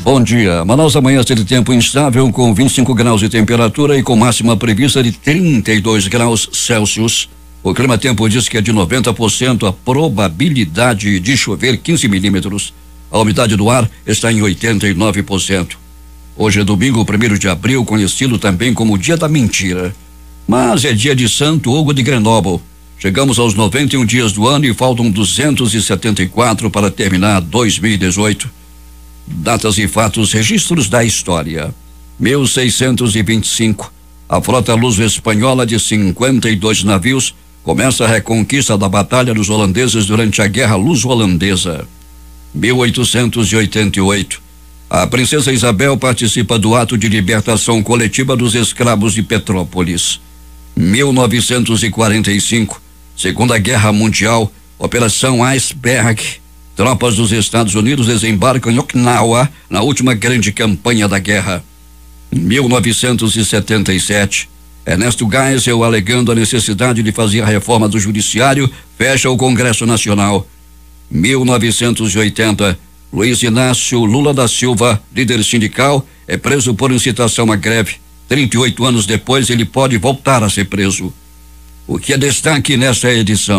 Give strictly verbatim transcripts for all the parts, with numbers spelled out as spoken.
Bom dia. Manaus amanhece de tempo instável com vinte e cinco graus de temperatura e com máxima prevista de trinta e dois graus Celsius. O clima-tempo diz que é de noventa por cento a probabilidade de chover quinze milímetros. A umidade do ar está em oitenta e nove por cento. Hoje é domingo, primeiro de abril, conhecido também como Dia da Mentira. Mas é dia de Santo Hugo de Grenoble. Chegamos aos noventa e um dias do ano e faltam duzentos e setenta e quatro para terminar dois mil e dezoito. Datas e fatos, registros da história. mil seiscentos e vinte e cinco. A frota luso-espanhola de cinquenta e dois navios começa a reconquista da batalha dos holandeses durante a Guerra Luso-Holandesa. mil oitocentos e oitenta e oito. A princesa Isabel participa do ato de libertação coletiva dos escravos de Petrópolis. mil novecentos e quarenta e cinco. Segunda Guerra Mundial, Operação Iceberg. Tropas dos Estados Unidos desembarcam em Okinawa na última grande campanha da guerra. mil novecentos e setenta e sete. Ernesto Geisel, alegando a necessidade de fazer a reforma do judiciário, fecha o Congresso Nacional. mil novecentos e oitenta. Luiz Inácio Lula da Silva, líder sindical, é preso por incitação à greve. trinta e oito anos depois, ele pode voltar a ser preso. O que é destaque nesta edição?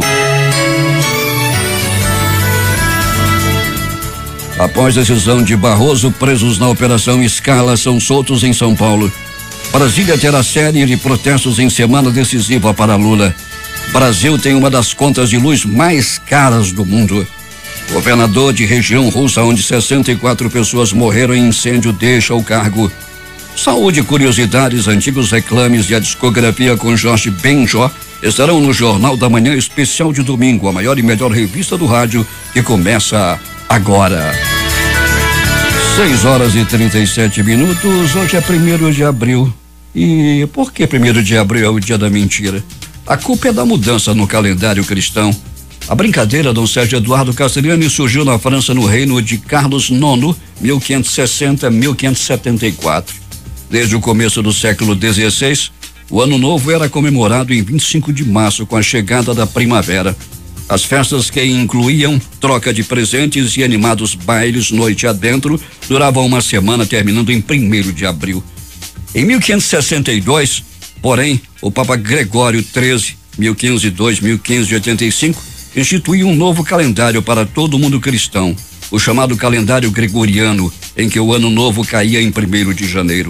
Após decisão de Barroso, presos na Operação Scala são soltos em São Paulo. Brasília terá série de protestos em semana decisiva para Lula. Brasil tem uma das contas de luz mais caras do mundo. Governador de região russa onde sessenta e quatro pessoas morreram em incêndio deixa o cargo. Saúde e curiosidades, antigos reclames e a discografia com Jorge Benjó estarão no Jornal da Manhã especial de domingo, a maior e melhor revista do rádio, que começa agora. seis horas e trinta e sete minutos. Hoje é primeiro de abril. E por que primeiro de abril é o dia da mentira? A culpa é da mudança no calendário cristão. A brincadeira, Dom Sérgio Eduardo Castellani, surgiu na França no reino de Carlos nono, mil quinhentos e sessenta a mil quinhentos e setenta e quatro. Desde o começo do século dezesseis, o Ano Novo era comemorado em vinte e cinco de março, com a chegada da primavera. As festas, que incluíam troca de presentes e animados bailes noite adentro, duravam uma semana, terminando em primeiro de abril. Em mil quinhentos e sessenta e dois, porém, o Papa Gregório treze, mil e quinhentos e dois a mil quinhentos e oitenta e cinco, instituiu um novo calendário para todo o mundo cristão, o chamado calendário gregoriano, em que o Ano Novo caía em primeiro de janeiro.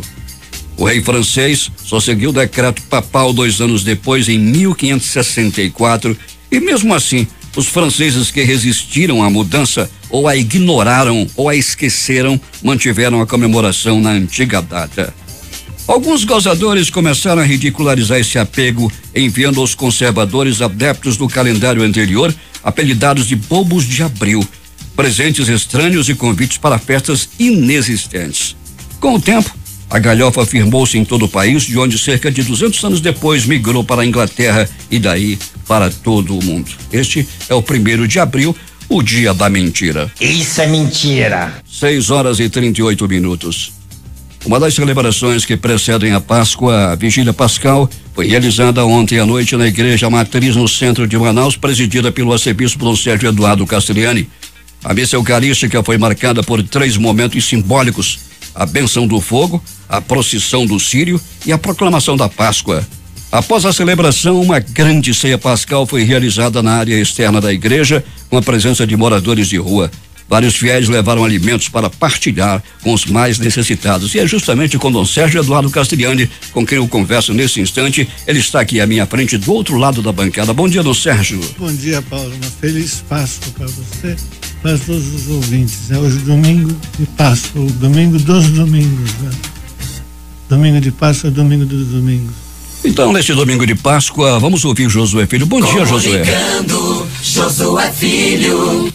O rei francês só seguiu o decreto papal dois anos depois, em mil quinhentos e sessenta e quatro, e mesmo assim, os franceses que resistiram à mudança, ou a ignoraram ou a esqueceram, mantiveram a comemoração na antiga data. Alguns gozadores começaram a ridicularizar esse apego, enviando aos conservadores adeptos do calendário anterior, apelidados de bobos de abril, presentes estranhos e convites para festas inexistentes. Com o tempo, a galhofa firmou-se em todo o país, de onde cerca de duzentos anos depois migrou para a Inglaterra e daí para todo o mundo. Este é o primeiro de abril, o dia da mentira. Isso é mentira. seis horas e trinta e oito minutos. Uma das celebrações que precedem a Páscoa, a Vigília Pascal, foi realizada ontem à noite na Igreja Matriz, no centro de Manaus, presidida pelo arcebispo Dom Sérgio Eduardo Castellani. A missa eucarística foi marcada por três momentos simbólicos: a bênção do fogo, a procissão do círio e a proclamação da Páscoa. Após a celebração, uma grande ceia pascal foi realizada na área externa da igreja, com a presença de moradores de rua. Vários fiéis levaram alimentos para partilhar com os mais necessitados. E é justamente com Dom Sérgio Eduardo Castellani, com quem eu converso nesse instante. Ele está aqui à minha frente, do outro lado da bancada. Bom dia, Dom Sérgio. Bom dia, Paulo. Uma feliz Páscoa para você, para todos os ouvintes. É hoje domingo de Páscoa, o domingo dos domingos, né? Domingo de Páscoa, domingo dos domingos. Então, neste domingo de Páscoa, vamos ouvir Josué Filho. Bom dia, Josué. Josué Filho.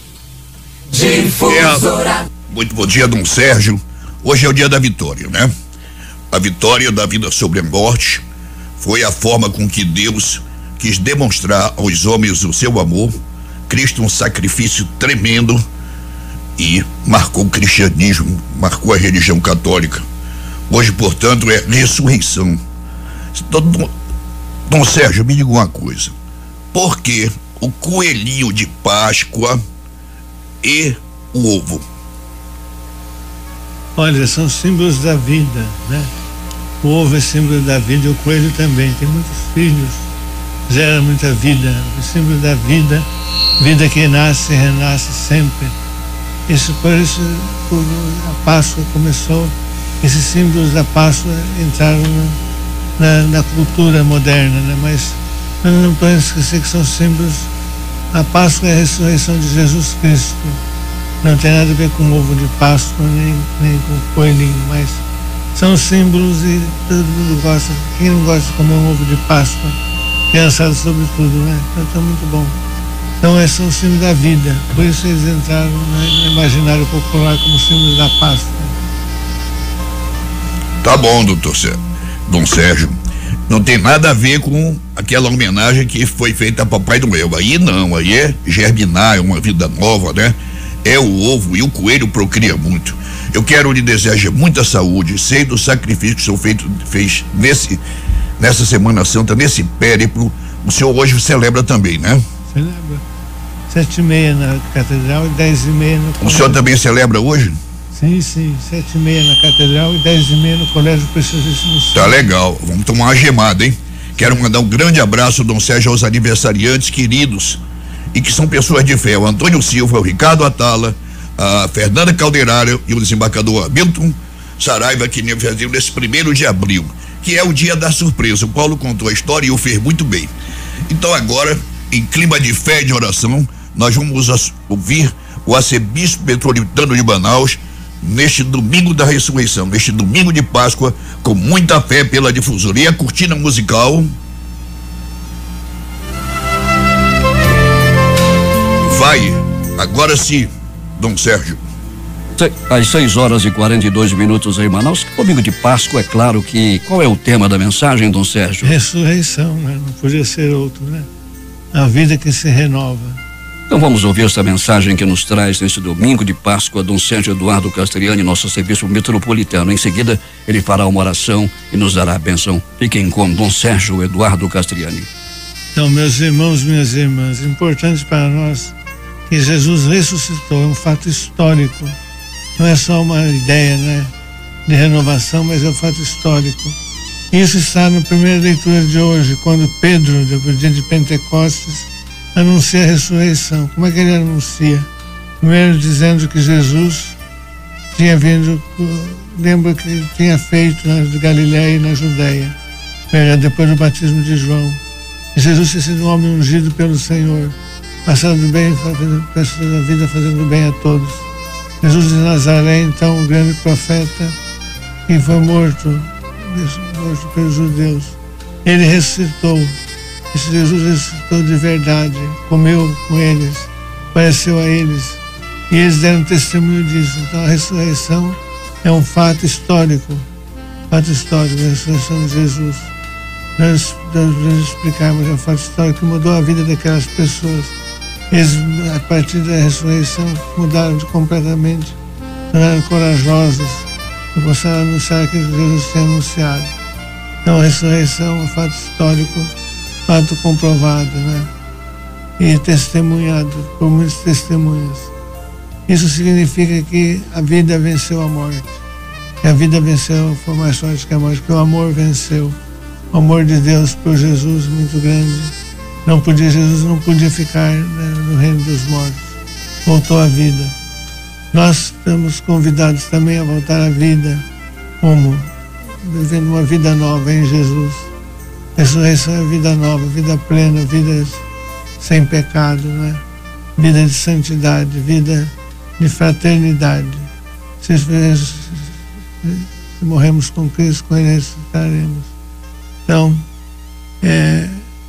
Difusora. É, muito bom dia, Dom Sérgio. Hoje é o dia da vitória, né? A vitória da vida sobre a morte foi a forma com que Deus quis demonstrar aos homens o seu amor. Cristo, um sacrifício tremendo, e marcou o cristianismo, marcou a religião católica. Hoje, portanto, é ressurreição. Dom, Dom Sérgio, me diga uma coisa: por que o coelhinho de Páscoa e o ovo? Olha, são símbolos da vida, né? O ovo é símbolo da vida e o coelho também. Tem muitos filhos, gera muita vida. O símbolo da vida, vida que nasce e renasce sempre. Isso, por isso, a Páscoa começou, esses símbolos da Páscoa entraram na, na cultura moderna, né? Mas nós não podemos esquecer que são símbolos. A Páscoa é a ressurreição de Jesus Cristo. Não tem nada a ver com o ovo de Páscoa, nem, nem com o coelhinho, mas são símbolos e todo mundo gosta. Quem não gosta de comer um ovo de Páscoa? Criançada sobretudo, né? Então tá muito bom. Então esses são símbolos da vida. Por isso eles entraram no imaginário popular como símbolos da Páscoa. Tá bom, doutor Sérgio. Dom Sérgio. Não tem nada a ver com aquela homenagem que foi feita a Papai Noel. Aí não, aí é germinar, é uma vida nova, né? É o ovo e o coelho procria muito. Eu quero lhe desejar muita saúde, sei do sacrifício que o senhor feito, fez nesse, nessa Semana Santa, nesse périplo. O senhor hoje celebra também, né? Celebra. Sete e meia na catedral e dez e meia no colégio. O senhor também celebra hoje? Sim, sim. Sete e meia na catedral e dez e meia no colégio Preciosíssimo Santo. Tá legal. Vamos tomar uma gemada, hein? Quero mandar um grande abraço, Dom Sérgio, aos aniversariantes queridos e que são pessoas de fé, o Antônio Silva, o Ricardo Atala, a Fernanda Calderaro e o desembarcador Hamilton Saraiva, que aniversariam nesse primeiro de abril, que é o dia da surpresa. O Paulo contou a história e o fez muito bem. Então agora, em clima de fé e de oração, nós vamos ouvir o arcebispo metropolitano de Manaus neste domingo da ressurreição, neste domingo de Páscoa, com muita fé pela difusora. E a cortina musical vai, agora sim, Dom Sérgio. Às seis horas e quarenta e dois minutos em Manaus. Domingo de Páscoa, é claro que. Qual é o tema da mensagem, Dom Sérgio? Ressurreição, né? Não podia ser outro, né? A vida que se renova. Então vamos ouvir essa mensagem que nos traz nesse domingo de Páscoa, Dom Sérgio Eduardo Castriani, nosso arcebispo metropolitano. Em seguida, ele fará uma oração e nos dará a bênção. Fiquem com Dom Sérgio Eduardo Castriani. Então, meus irmãos, minhas irmãs, importante para nós que Jesus ressuscitou, é um fato histórico. Não é só uma ideia, né, de renovação, mas é um fato histórico. Isso está na primeira leitura de hoje, quando Pedro, depois do dia de Pentecostes, anuncia a ressurreição. Como é que ele anuncia? Primeiro dizendo que Jesus tinha vindo, lembra que ele tinha feito na Galiléia e na Judéia, depois do batismo de João. E Jesus tinha sido um homem ungido pelo Senhor, passando bem, passando a vida fazendo bem a todos. Jesus de Nazaré, então, o grande profeta, que foi morto, morto pelos judeus. Ele ressuscitou. Esse Jesus ressuscitou de verdade, comeu com eles, apareceu a eles, e eles deram testemunho disso. Então a ressurreição é um fato histórico, fato histórico, a ressurreição de Jesus. Nós devemos explicar, mas é um fato histórico que mudou a vida daquelas pessoas. Eles, a partir da ressurreição, mudaram de completamente, tornaram corajosos, e passaram a anunciar aquilo que Jesus tinha anunciado. Então a ressurreição é um fato histórico, fato comprovado, né? E testemunhado por muitas testemunhas. Isso significa que a vida venceu a morte. Que a vida venceu, foi mais forte que a morte, que o amor venceu. O amor de Deus por Jesus muito grande. Não podia, Jesus não podia ficar, né, no reino dos mortos. Voltou à vida. Nós estamos convidados também a voltar à vida, como? Vivendo uma vida nova em Jesus. Ressurreição é vida nova, vida plena, vida sem pecado, né? Vida de santidade, vida de fraternidade. Se, se morremos com Cristo, com Ele ressuscitaremos. Então, é,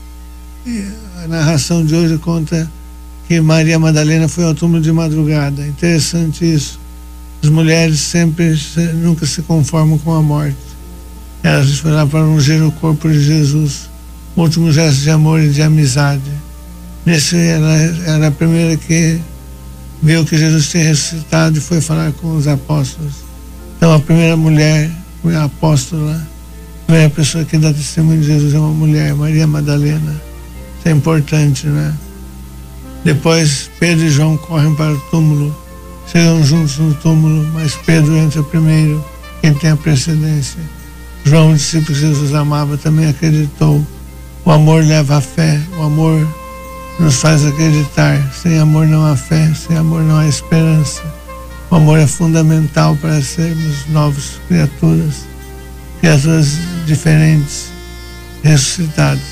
a narração de hoje conta que Maria Madalena foi ao túmulo de madrugada. Interessante isso. As mulheres sempre, nunca se conformam com a morte. Elas foram lá para ungir o corpo de Jesus, o último gesto de amor e de amizade. Nesse, ela era a primeira que viu que Jesus tinha ressuscitado e foi falar com os apóstolos. Então a primeira mulher, a apóstola, a primeira pessoa que dá testemunho de Jesus é uma mulher, Maria Madalena. Isso é importante, né? Depois Pedro e João correm para o túmulo, chegam juntos no túmulo, mas Pedro entra primeiro, quem tem a precedência. João, o discípulo que Jesus amava, também acreditou. O amor leva à fé, o amor nos faz acreditar. Sem amor não há fé, sem amor não há esperança. O amor é fundamental para sermos novas criaturas, criaturas diferentes, ressuscitadas.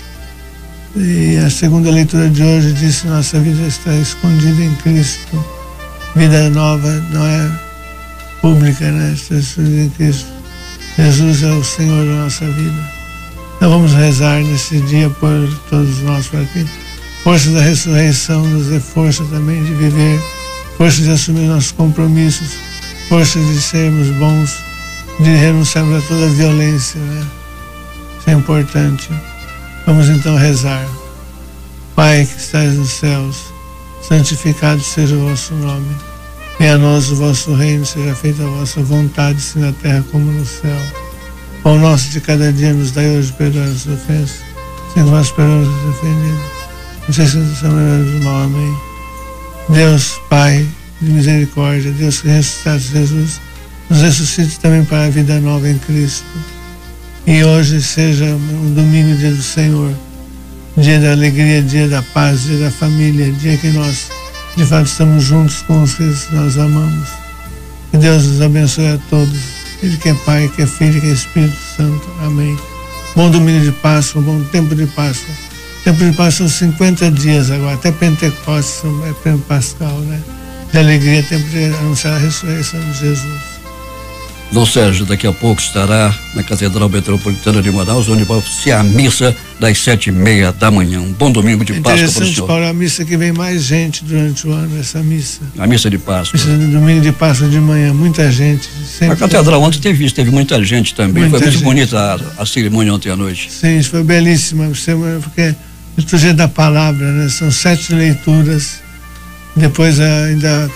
E a segunda leitura de hoje diz que nossa vida está escondida em Cristo. Vida nova não é pública, né? Está escondida em Cristo. Jesus é o Senhor da nossa vida. Então vamos rezar nesse dia por todos nós, para que força da ressurreição nos dê força também de viver, força de assumir nossos compromissos, força de sermos bons, de renunciarmos a toda a violência, né? Isso é importante. Vamos então rezar. Pai que estás nos céus, santificado seja o vosso nome. Venha a nós o vosso reino, seja feita a vossa vontade, assim na terra como no céu. Pão nosso de cada dia nos dai hoje, perdoai as ofensas, sem que nós perdoamos os ofendidos. Não sei se nós somos melhores do mal, amém. Deus, Pai de misericórdia, Deus que ressuscitaste Jesus, nos ressuscite também para a vida nova em Cristo. E hoje seja um domingo, dia do Senhor, dia da alegria, dia da paz, dia da família, dia que nós, de fato, estamos juntos com os que nós amamos. Que Deus nos abençoe a todos. Ele que é Pai, que é Filho, que é Espírito Santo. Amém. Bom domingo de Páscoa, bom tempo de Páscoa. Tempo de Páscoa são cinquenta dias agora, até Pentecostes, é tempo pascal, né? De alegria, tempo de anunciar a ressurreição de Jesus. Dom Sérgio daqui a pouco estará na Catedral Metropolitana de Manaus, onde vai ser a missa das sete e meia da manhã. Um bom domingo de Páscoa para o senhor. Interessante, Paulo, a missa que vem mais gente durante o ano, essa missa. A missa de Páscoa. Missa de domingo de Páscoa de manhã, muita gente. A Catedral ontem teve isso, teve muita gente também. Muita foi muito gente. bonita a, a cerimônia ontem à noite. Sim, foi belíssima, porque liturgia da palavra, né? São sete leituras, depois ainda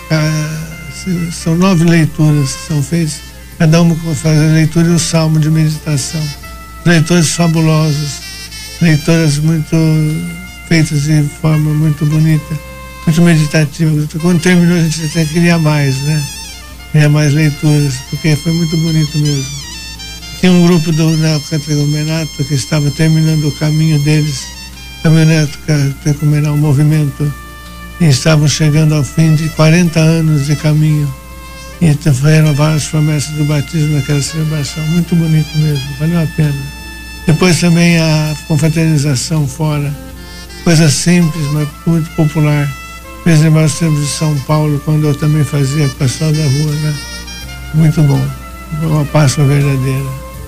são nove leituras que são feitas. Cada uma faz a leitura e o salmo de meditação. Leituras fabulosas, leituras muito feitas de forma muito bonita, muito meditativa. Quando terminou, a gente até queria mais, né? Queria mais leituras, porque foi muito bonito mesmo. Tinha um grupo do Neocatecumenato que estava terminando o caminho deles, caminho Neocatecumenal, um movimento, e estavam chegando ao fim de quarenta anos de caminho. E foi renovar as promessas do batismo naquela celebração, muito bonito mesmo, valeu a pena. Depois também a confraternização fora, coisa simples, mas muito popular. Fez lembrar os tempos de São Paulo, quando eu também fazia com o pessoal da rua, né? Muito bom, uma Páscoa verdadeira.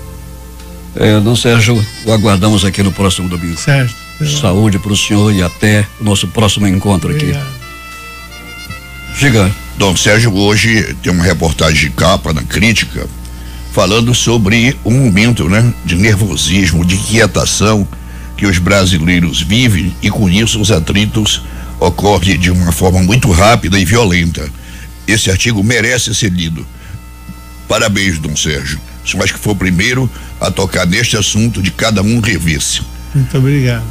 É, Dom Sérgio, o aguardamos aqui no próximo domingo. Certo. Saúde para o senhor e até o nosso próximo encontro. Obrigado. Aqui. Diga. Dom Sérgio, hoje tem uma reportagem de capa na Crítica falando sobre um momento, né, de nervosismo, de inquietação que os brasileiros vivem, e com isso os atritos ocorrem de uma forma muito rápida e violenta. Esse artigo merece ser lido. Parabéns, Dom Sérgio. O senhor acho que foi o primeiro a tocar neste assunto de cada um rever-se. Muito obrigado.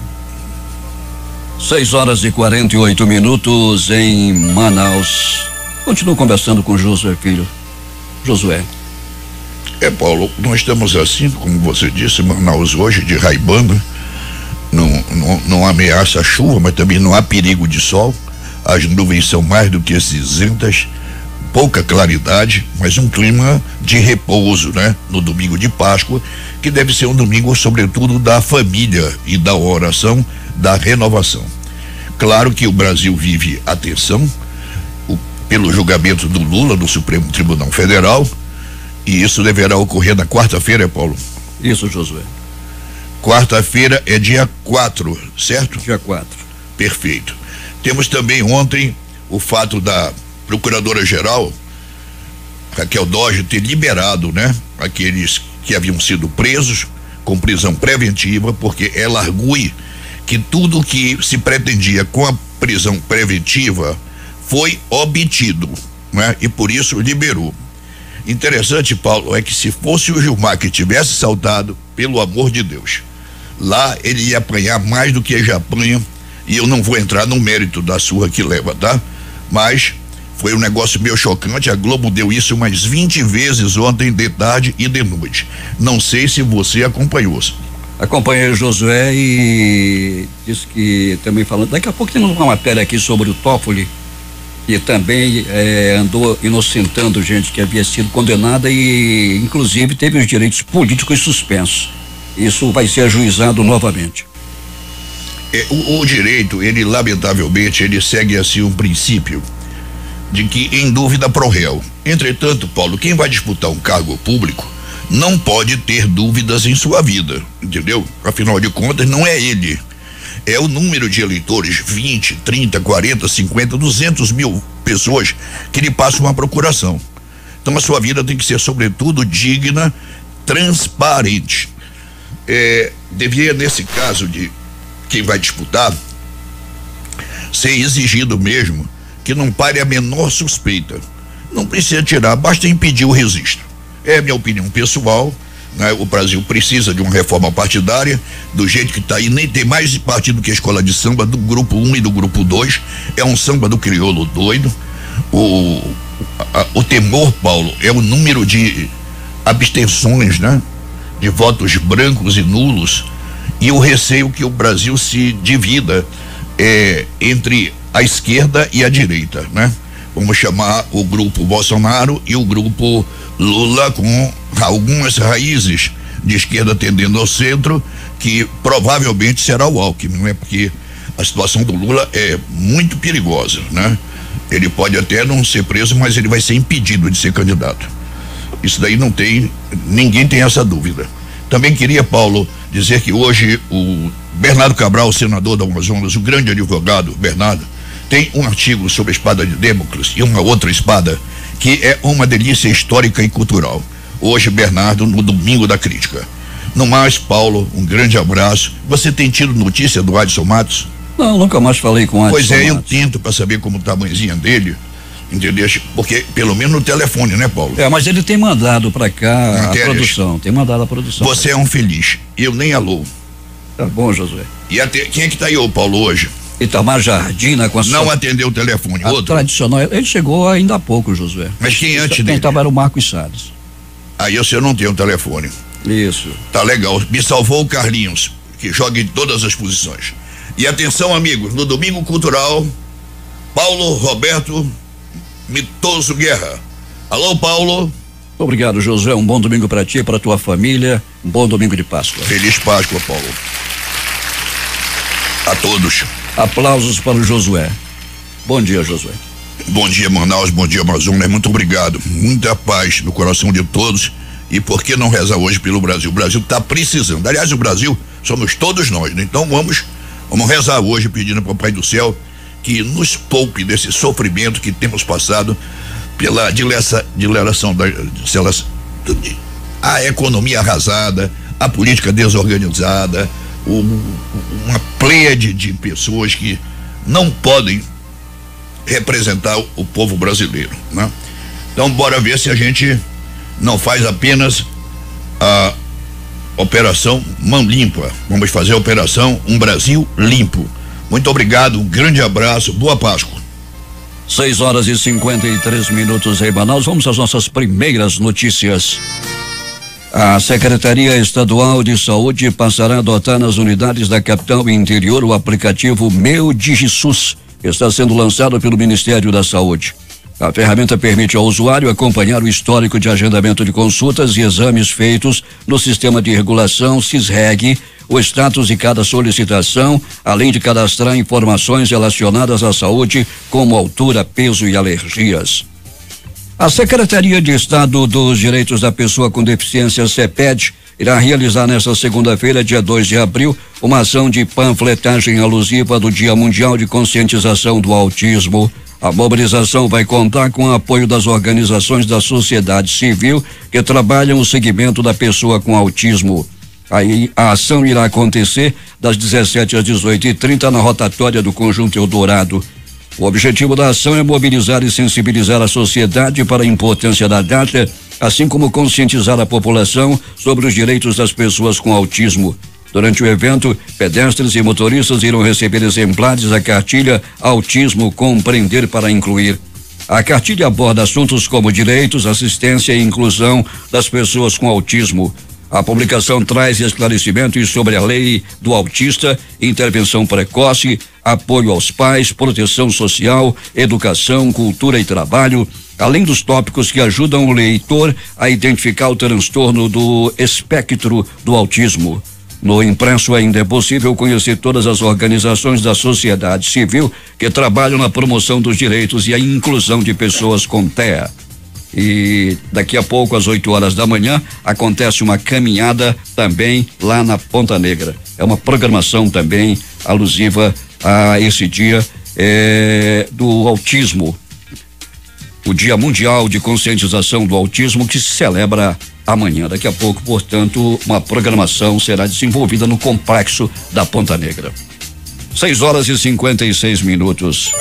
seis horas e quarenta e oito minutos em Manaus. Continuo conversando com Josué Filho. Josué. É, Paulo, nós estamos assim, como você disse, Manaus hoje de raibanda, não, não, não ameaça a chuva, mas também não há perigo de sol, as nuvens são mais do que cinzentas, pouca claridade, mas um clima de repouso, né? No domingo de Páscoa, que deve ser um domingo sobretudo da família e da oração, da renovação. Claro que o Brasil vive a tensão o, pelo julgamento do Lula no Supremo Tribunal Federal, e isso deverá ocorrer na quarta-feira, Paulo? Isso, Josué. Quarta-feira é dia quatro, certo? Dia quatro. Perfeito. Temos também ontem o fato da Procuradora-Geral Raquel Dodge ter liberado, né, aqueles que haviam sido presos com prisão preventiva, porque ela argue que tudo que se pretendia com a prisão preventiva foi obtido, né, e por isso liberou. Interessante, Paulo, é que se fosse o Gilmar que tivesse saltado, pelo amor de Deus, lá ele ia apanhar mais do que já apanha, e eu não vou entrar no mérito da surra que leva, tá? Mas Foi um negócio meio chocante. A Globo deu isso umas vinte vezes ontem de tarde e de noite. Não sei se você acompanhou. Acompanhei o Josué e disse que também falando. Daqui a pouco temos uma matéria aqui sobre o Toffoli, que também eh, andou inocentando gente que havia sido condenada e, inclusive, teve os direitos políticos suspensos. Isso vai ser ajuizado novamente. É, o, o direito, ele lamentavelmente, ele segue assim um princípio de que em dúvida pro réu. Entretanto, Paulo, quem vai disputar um cargo público não pode ter dúvidas em sua vida, entendeu? Afinal de contas, não é ele. É o número de eleitores, vinte, trinta, quarenta, cinquenta, duzentos mil pessoas que lhe passam uma procuração. Então a sua vida tem que ser, sobretudo, digna, transparente. É, devia, nesse caso de quem vai disputar, ser exigido mesmo que não pare a menor suspeita. Não precisa tirar, basta impedir o registro. É minha opinião pessoal, né? O Brasil precisa de uma reforma partidária, do jeito que está aí, nem tem mais partido que a escola de samba do grupo um e do grupo dois, é um samba do crioulo doido. O, a, o temor, Paulo, é o número de abstenções, né? De votos brancos e nulos, e o receio que o Brasil se divida é, entre a esquerda e a direita, né? Vamos chamar o grupo Bolsonaro e o grupo Lula, com algumas raízes de esquerda tendendo ao centro, que provavelmente será o Alckmin, não é? Porque a situação do Lula é muito perigosa, né? Ele pode até não ser preso, mas ele vai ser impedido de ser candidato. Isso daí não tem, ninguém tem essa dúvida. Também queria, Paulo, dizer que hoje o Bernardo Cabral, senador da Amazonas, o grande advogado Bernardo, tem um artigo sobre a espada de Damocles e uma outra espada que é uma delícia histórica e cultural. Hoje, Bernardo, no Domingo da Crítica. No mais, Paulo, um grande abraço. Você tem tido notícia do Adson Matos? Não, nunca mais falei com o Adson Pois é, eu Matos. tento para saber como tá a mãezinha dele, entendeu? Porque, pelo menos no telefone, né, Paulo? É, mas ele tem mandado para cá Matérias. a produção, tem mandado a produção. Você é um feliz, eu nem alô. Tá bom, Josué. E até, quem é que tá aí, ô Paulo, hoje? Itamar Jardim na Constituição. Não atendeu o telefone, a outro? tradicional, ele chegou ainda há pouco, Josué. Mas quem antes Quem dele? estava era o Marcos Salles. Aí você não tem o telefone. Isso. Tá legal, me salvou o Carlinhos, que joga em todas as posições. E atenção, amigos, no Domingo Cultural, Paulo Roberto Mitoso Guerra. Alô, Paulo. Obrigado, Josué, um bom domingo para ti e para tua família, um bom domingo de Páscoa. Feliz Páscoa, Paulo. A todos. Aplausos para o Josué. Bom dia, Josué. Bom dia, Manaus, bom dia, Amazonas, muito obrigado. Muita paz no coração de todos. E por que não rezar hoje pelo Brasil? O Brasil está precisando. Aliás, o Brasil somos todos nós, né? Então vamos, vamos rezar hoje pedindo para o Pai do Céu que nos poupe desse sofrimento que temos passado pela dileração da a economia arrasada, a política desorganizada, o, uma pleiade de pessoas que não podem representar o, o povo brasileiro, né? Então bora ver se a gente não faz apenas a operação mão limpa, vamos fazer a operação Um Brasil Limpo. Muito obrigado, um grande abraço, boa Páscoa. seis horas e cinquenta e três minutos em Manaus. Vamos às nossas primeiras notícias. A Secretaria Estadual de Saúde passará a adotar nas unidades da capital e interior o aplicativo Meu DigiSUS, que está sendo lançado pelo Ministério da Saúde. A ferramenta permite ao usuário acompanhar o histórico de agendamento de consultas e exames feitos no sistema de regulação SISREG, o status de cada solicitação, além de cadastrar informações relacionadas à saúde, como altura, peso e alergias. A Secretaria de Estado dos Direitos da Pessoa com Deficiência, CEPED, irá realizar nesta segunda-feira, dia dois de abril, uma ação de panfletagem alusiva do Dia Mundial de Conscientização do Autismo. A mobilização vai contar com o apoio das organizações da sociedade civil que trabalham o segmento da pessoa com autismo. Aí a ação irá acontecer das dezessete às dezoito e trinta na rotatória do Conjunto Eldorado. O objetivo da ação é mobilizar e sensibilizar a sociedade para a importância da data, assim como conscientizar a população sobre os direitos das pessoas com autismo. Durante o evento, pedestres e motoristas irão receber exemplares da cartilha Autismo Compreender para Incluir. A cartilha aborda assuntos como direitos, assistência e inclusão das pessoas com autismo. A publicação traz esclarecimentos sobre a lei do autista, intervenção precoce, apoio aos pais, proteção social, educação, cultura e trabalho, além dos tópicos que ajudam o leitor a identificar o transtorno do espectro do autismo. No impresso ainda é possível conhecer todas as organizações da sociedade civil que trabalham na promoção dos direitos e a inclusão de pessoas com T E A. E daqui a pouco, às oito horas da manhã, acontece uma caminhada também lá na Ponta Negra. É uma programação também alusiva a esse dia é, do autismo. O Dia Mundial de Conscientização do Autismo, que se celebra amanhã. Daqui a pouco, portanto, uma programação será desenvolvida no complexo da Ponta Negra. seis horas e cinquenta e seis minutos.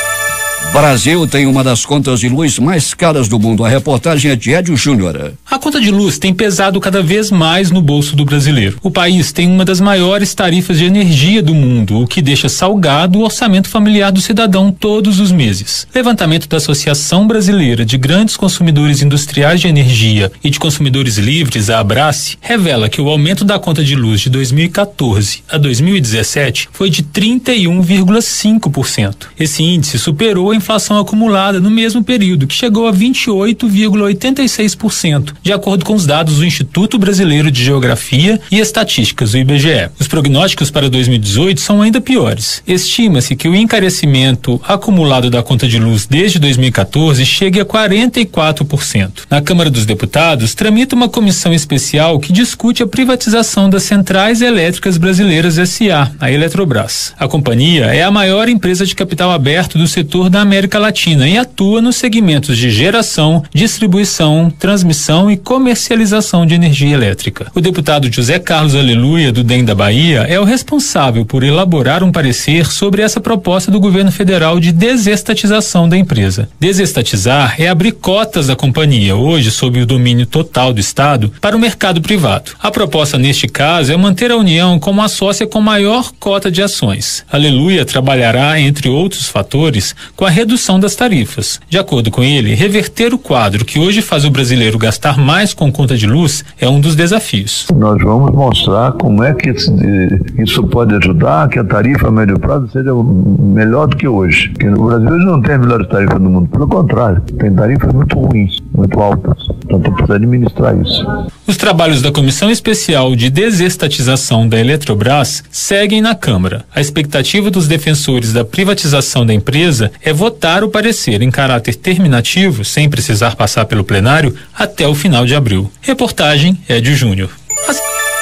Brasil tem uma das contas de luz mais caras do mundo. A reportagem é de Edio Júnior. A conta de luz tem pesado cada vez mais no bolso do brasileiro. O país tem uma das maiores tarifas de energia do mundo, o que deixa salgado o orçamento familiar do cidadão todos os meses. Levantamento da Associação Brasileira de Grandes Consumidores Industriais de Energia e de Consumidores Livres, a Abrace, revela que o aumento da conta de luz de dois mil e quatorze a dois mil e dezessete foi de trinta e um vírgula cinco por cento. Esse índice superou a inflação acumulada no mesmo período, que chegou a vinte e oito vírgula oitenta e seis por cento, de acordo com os dados do Instituto Brasileiro de Geografia e Estatísticas, o I B G E. Os prognósticos para dois mil e dezoito são ainda piores. Estima-se que o encarecimento acumulado da conta de luz desde dois mil e quatorze chegue a quarenta e quatro por cento. Na Câmara dos Deputados, tramita uma comissão especial que discute a privatização das Centrais Elétricas Brasileiras S A, a Eletrobras. A companhia é a maior empresa de capital aberto do setor da América Latina e atua nos segmentos de geração, distribuição, transmissão e comercialização de energia elétrica. O deputado José Carlos Aleluia, do D E M da Bahia, é o responsável por elaborar um parecer sobre essa proposta do governo federal de desestatização da empresa. Desestatizar é abrir cotas da companhia, hoje sob o domínio total do Estado, para o mercado privado. A proposta neste caso é manter a União como a sócia com maior cota de ações. Aleluia trabalhará, entre outros fatores, com a redução das tarifas. De acordo com ele, reverter o quadro que hoje faz o brasileiro gastar mais com conta de luz é um dos desafios. Nós vamos mostrar como é que isso pode ajudar que a tarifa a médio prazo seja melhor do que hoje. Porque no Brasil não tem a melhor tarifa do mundo, pelo contrário, tem tarifas muito ruins, muito altas. Então tem que administrar isso. Os trabalhos da Comissão Especial de Desestatização da Eletrobras seguem na Câmara. A expectativa dos defensores da privatização da empresa é votar o parecer em caráter terminativo, sem precisar passar pelo plenário, até o final de abril. Reportagem Edio Júnior. As...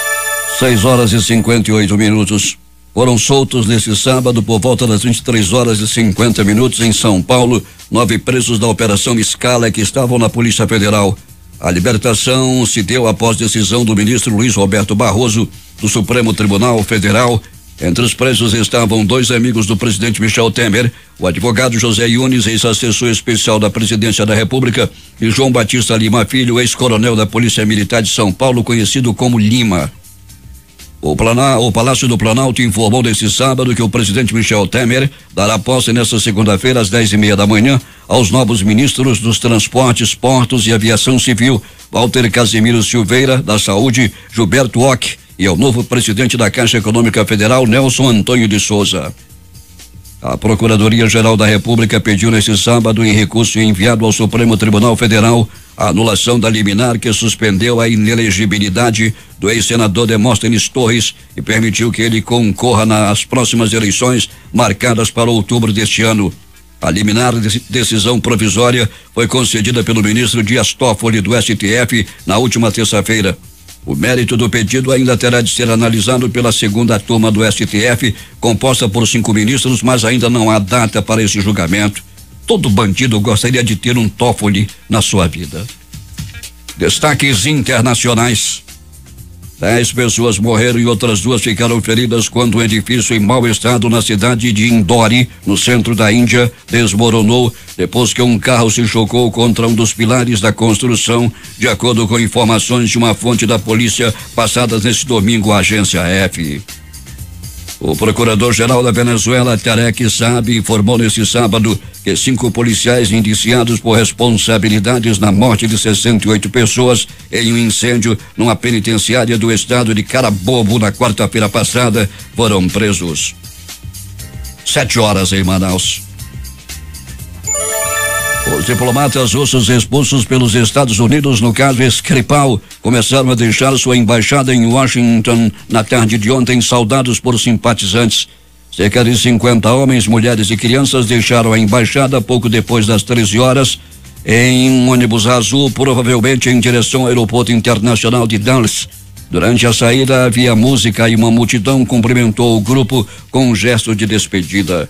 seis horas e cinquenta e oito minutos. Foram soltos nesse sábado por volta das vinte e três horas e cinquenta minutos em São Paulo, nove presos da Operação Scala que estavam na Polícia Federal. A libertação se deu após decisão do ministro Luiz Roberto Barroso, do Supremo Tribunal Federal. Entre os presos estavam dois amigos do presidente Michel Temer, o advogado José Yunes, ex-assessor especial da Presidência da República, e João Batista Lima Filho, ex-coronel da Polícia Militar de São Paulo, conhecido como Lima. O, Plana, o Palácio do Planalto informou nesse sábado que o presidente Michel Temer dará posse nesta segunda-feira às dez e meia da manhã aos novos ministros dos Transportes, Portos e Aviação Civil, Walter Casimiro Silveira, da Saúde, Gilberto Ock, e ao novo presidente da Caixa Econômica Federal, Nelson Antônio de Souza. A Procuradoria-Geral da República pediu neste sábado, em recurso enviado ao Supremo Tribunal Federal, a anulação da liminar que suspendeu a inelegibilidade do ex-senador Demóstenes Torres e permitiu que ele concorra nas próximas eleições marcadas para outubro deste ano. A liminar de decisão provisória foi concedida pelo ministro Dias Toffoli do S T F na última terça-feira. O mérito do pedido ainda terá de ser analisado pela segunda turma do S T F, composta por cinco ministros, mas ainda não há data para esse julgamento. Todo bandido gostaria de ter um Toffoli na sua vida. Destaques internacionais. Dez pessoas morreram e outras duas ficaram feridas quando um edifício em mau estado na cidade de Indore, no centro da Índia, desmoronou depois que um carro se chocou contra um dos pilares da construção, de acordo com informações de uma fonte da polícia passadas nesse domingo à agência F. O procurador-geral da Venezuela, Tarek Saab, informou neste sábado que cinco policiais indiciados por responsabilidades na morte de sessenta e oito pessoas em um incêndio numa penitenciária do estado de Carabobo na quarta-feira passada foram presos. Sete horas em Manaus. Os diplomatas russos expulsos pelos Estados Unidos no caso Skripal começaram a deixar sua embaixada em Washington na tarde de ontem, saudados por simpatizantes. Cerca de cinquenta homens, mulheres e crianças deixaram a embaixada pouco depois das treze horas em um ônibus azul, provavelmente em direção ao aeroporto internacional de Dallas. Durante a saída havia música e uma multidão cumprimentou o grupo com um gesto de despedida.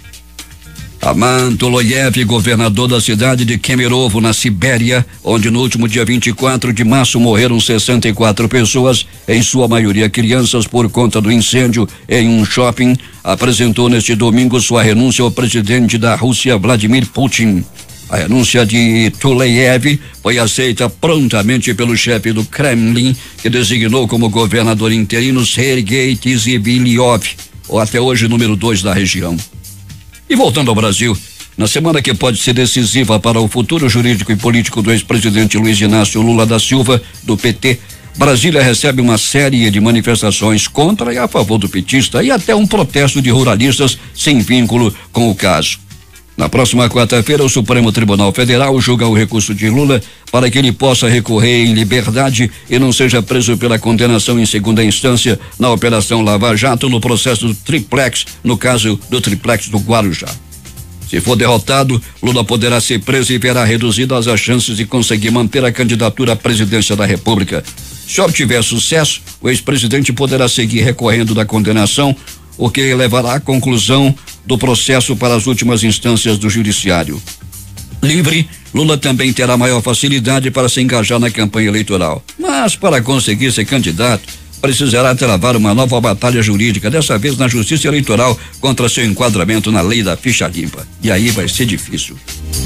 Aman Toloyev, governador da cidade de Kemerovo, na Sibéria, onde no último dia vinte e quatro de março morreram sessenta e quatro pessoas, em sua maioria crianças, por conta do incêndio em um shopping, apresentou neste domingo sua renúncia ao presidente da Rússia, Vladimir Putin. A renúncia de Toloyev foi aceita prontamente pelo chefe do Kremlin, que designou como governador interino Sergei Tizibiliov, o até hoje número dois da região. E voltando ao Brasil, na semana que pode ser decisiva para o futuro jurídico e político do ex-presidente Luiz Inácio Lula da Silva, do P T, Brasília recebe uma série de manifestações contra e a favor do petista e até um protesto de ruralistas sem vínculo com o caso. Na próxima quarta-feira, o Supremo Tribunal Federal julga o recurso de Lula para que ele possa recorrer em liberdade e não seja preso pela condenação em segunda instância na Operação Lava Jato no processo do triplex, no caso do triplex do Guarujá. Se for derrotado, Lula poderá ser preso e verá reduzidas as chances de conseguir manter a candidatura à presidência da República. Se obtiver sucesso, o ex-presidente poderá seguir recorrendo da condenação, o que levará à conclusão do processo para as últimas instâncias do judiciário. Livre, Lula também terá maior facilidade para se engajar na campanha eleitoral. Mas para conseguir ser candidato, precisará travar uma nova batalha jurídica, dessa vez na Justiça Eleitoral, contra seu enquadramento na lei da ficha limpa. E aí vai ser difícil.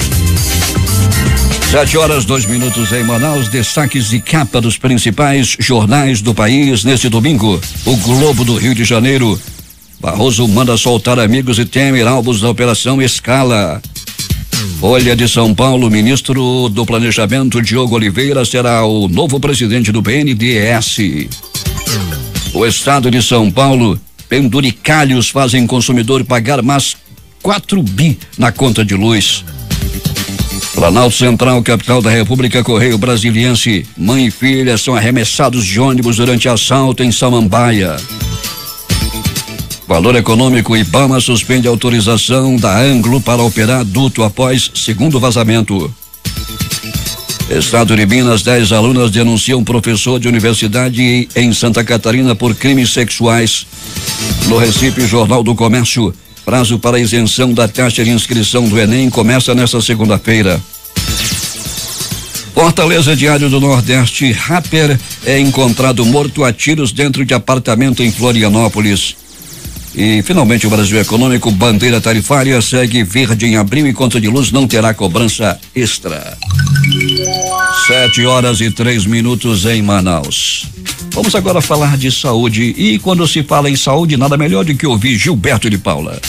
Sete horas, dois minutos em Manaus, destaques de capa dos principais jornais do país neste domingo. O Globo do Rio de Janeiro. Barroso manda soltar amigos e Temer alvos da Operação Escala. Folha de São Paulo, ministro do Planejamento Diogo Oliveira será o novo presidente do B N D E S. O estado de São Paulo, penduricalhos fazem consumidor pagar mais quatro bi na conta de luz. Planalto Central, capital da República, Correio Brasiliense, mãe e filha são arremessados de ônibus durante assalto em Samambaia. Valor Econômico, Ibama suspende a autorização da Anglo para operar duto após segundo vazamento. Estado de Minas, dez alunas denunciam professor de universidade em Santa Catarina por crimes sexuais. No Recife, Jornal do Comércio, prazo para isenção da taxa de inscrição do Enem começa nesta segunda-feira. Fortaleza, Diário do Nordeste, rapper é encontrado morto a tiros dentro de apartamento em Florianópolis. E finalmente o Brasil Econômico, bandeira tarifária segue verde em abril e conta de luz não terá cobrança extra. Sete horas e três minutos em Manaus. Vamos agora falar de saúde, e quando se fala em saúde, nada melhor do que ouvir Gilberto de Paula.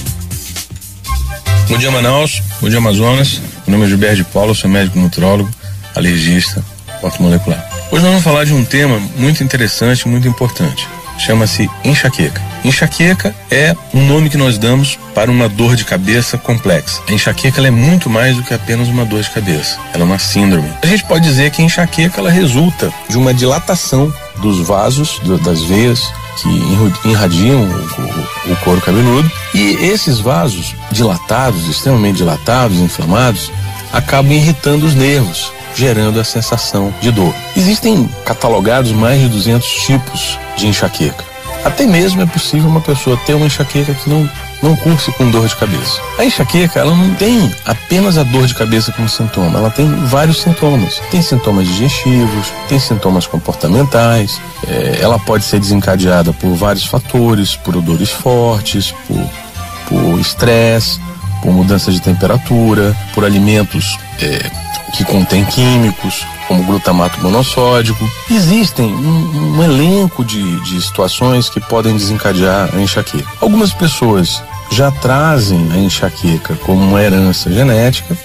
Bom dia, Manaus. Bom dia, Amazonas. Meu nome é Gilberto de Paula, sou médico nutrólogo, alergista, ortomolecular. Hoje nós vamos falar de um tema muito interessante, muito importante. Chama-se enxaqueca. Enxaqueca é um nome que nós damos para uma dor de cabeça complexa. A enxaqueca ela é muito mais do que apenas uma dor de cabeça. Ela é uma síndrome. A gente pode dizer que a enxaqueca ela resulta de uma dilatação dos vasos, do, das veias que irradiam o, o, o couro cabeludo. E esses vasos dilatados, extremamente dilatados, inflamados, acabam irritando os nervos, gerando a sensação de dor. Existem catalogados mais de duzentos tipos de enxaqueca. Até mesmo é possível uma pessoa ter uma enxaqueca que não, não curse com dor de cabeça. A enxaqueca, ela não tem apenas a dor de cabeça como sintoma, ela tem vários sintomas. Tem sintomas digestivos, tem sintomas comportamentais, é, ela pode ser desencadeada por vários fatores, por odores fortes, por, por estresse, por mudança de temperatura, por alimentos é, que contém químicos, como glutamato monossódico. Existem um, um elenco de, de situações que podem desencadear a enxaqueca. Algumas pessoas já trazem a enxaqueca como uma herança genética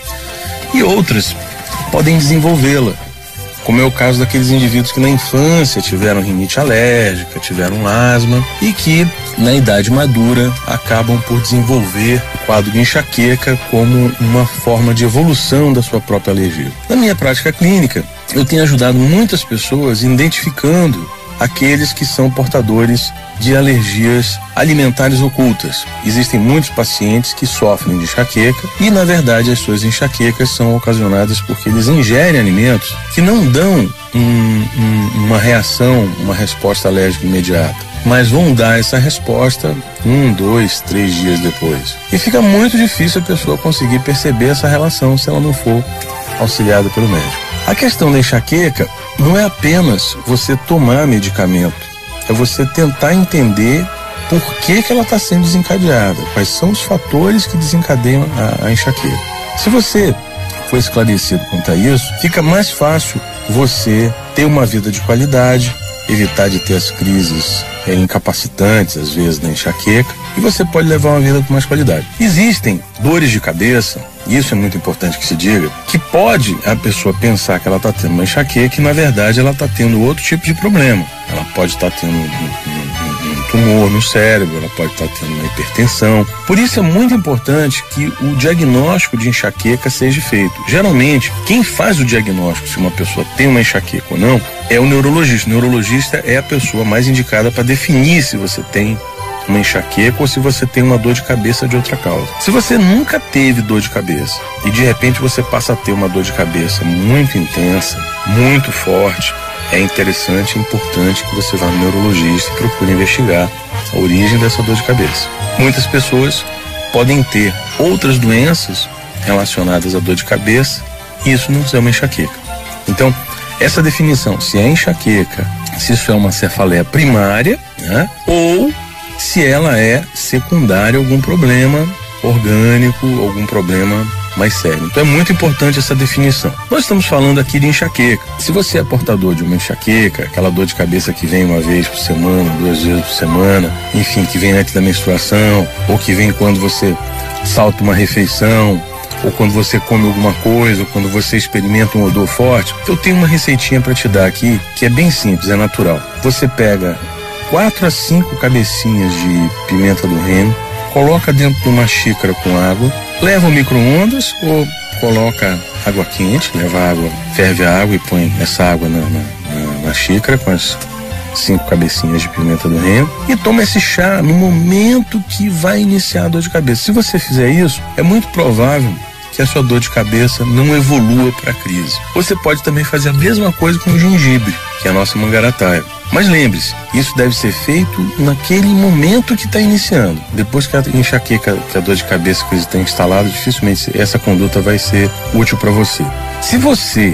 e outras podem desenvolvê-la, como é o caso daqueles indivíduos que na infância tiveram rinite alérgica, tiveram asma e que na idade madura acabam por desenvolver o quadro de enxaqueca como uma forma de evolução da sua própria alergia. Na minha prática clínica, eu tenho ajudado muitas pessoas identificando aqueles que são portadores de alergias alimentares ocultas. Existem muitos pacientes que sofrem de enxaqueca e, na verdade, as suas enxaquecas são ocasionadas porque eles ingerem alimentos que não dão um, um, uma reação, uma resposta alérgica imediata, mas vão dar essa resposta um, dois, três dias depois. E fica muito difícil a pessoa conseguir perceber essa relação se ela não for auxiliada pelo médico. A questão da enxaqueca não é apenas você tomar medicamento, é você tentar entender por que que ela está sendo desencadeada, quais são os fatores que desencadeiam a, a enxaqueca. Se você for esclarecido quanto a isso, fica mais fácil você ter uma vida de qualidade, evitar de ter as crises é, incapacitantes, às vezes, da enxaqueca, e você pode levar uma vida com mais qualidade. Existem dores de cabeça, e isso é muito importante que se diga, que pode a pessoa pensar que ela está tendo uma enxaqueca e, na verdade, ela está tendo outro tipo de problema. Ela pode estar tá tendo um, um, um tumor no cérebro, ela pode estar tá tendo uma hipertensão. Por isso é muito importante que o diagnóstico de enxaqueca seja feito. Geralmente, quem faz o diagnóstico se uma pessoa tem uma enxaqueca ou não é o neurologista. O neurologista é a pessoa mais indicada para definir se você tem uma enxaqueca ou se você tem uma dor de cabeça de outra causa. Se você nunca teve dor de cabeça e de repente você passa a ter uma dor de cabeça muito intensa, muito forte, é interessante e importante que você vá no neurologista e procure investigar a origem dessa dor de cabeça. Muitas pessoas podem ter outras doenças relacionadas à dor de cabeça e isso não é uma enxaqueca. Então, essa definição, se é enxaqueca, se isso é uma cefaleia primária, né, ou se ela é secundária a algum problema orgânico, algum problema mais sério. Então é muito importante essa definição. Nós estamos falando aqui de enxaqueca. Se você é portador de uma enxaqueca, aquela dor de cabeça que vem uma vez por semana, duas vezes por semana, enfim, que vem antes da menstruação, ou que vem quando você salta uma refeição, ou quando você come alguma coisa, ou quando você experimenta um odor forte, eu tenho uma receitinha para te dar aqui, que é bem simples, é natural. Você pega quatro a cinco cabecinhas de pimenta do reino, coloca dentro de uma xícara com água, leva ao micro-ondas ou coloca água quente, leva água, ferve a água e põe essa água na, na, na, na xícara com as cinco cabecinhas de pimenta do reino e toma esse chá no momento que vai iniciar a dor de cabeça. Se você fizer isso, é muito provável que a sua dor de cabeça não evolua para a crise. Você pode também fazer a mesma coisa com o gengibre, que é a nossa mangarataia. Mas lembre-se, isso deve ser feito naquele momento que está iniciando. Depois que a enxaqueca, que a dor de cabeça que está instalada, dificilmente essa conduta vai ser útil para você. Se você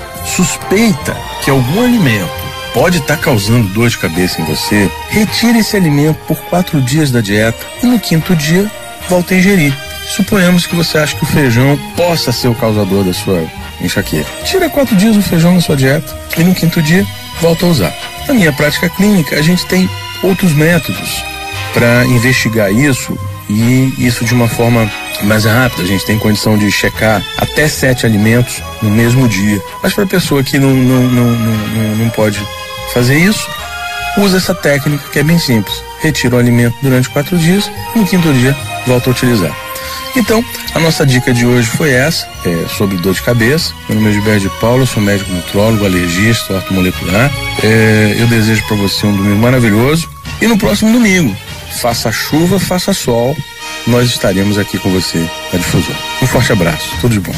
suspeita que algum alimento pode estar tá causando dor de cabeça em você, retire esse alimento por quatro dias da dieta e no quinto dia volta a ingerir. Suponhamos que você acha que o feijão possa ser o causador da sua enxaqueca. Tira quatro dias o feijão da sua dieta e no quinto dia volta a usar. Na minha prática clínica, a gente tem outros métodos para investigar isso e isso de uma forma mais rápida. A gente tem condição de checar até sete alimentos no mesmo dia. Mas para a pessoa que não, não, não, não, não pode fazer isso, usa essa técnica que é bem simples. Retira o alimento durante quatro dias e no quinto dia volta a utilizar. Então, a nossa dica de hoje foi essa, é, sobre dor de cabeça. Meu nome é Gilberto de Paula, sou médico nutrólogo, alergista, ortomolecular. É, eu desejo para você um domingo maravilhoso. E no próximo domingo, faça chuva, faça sol, nós estaremos aqui com você na Difusora. Um forte abraço, tudo de bom.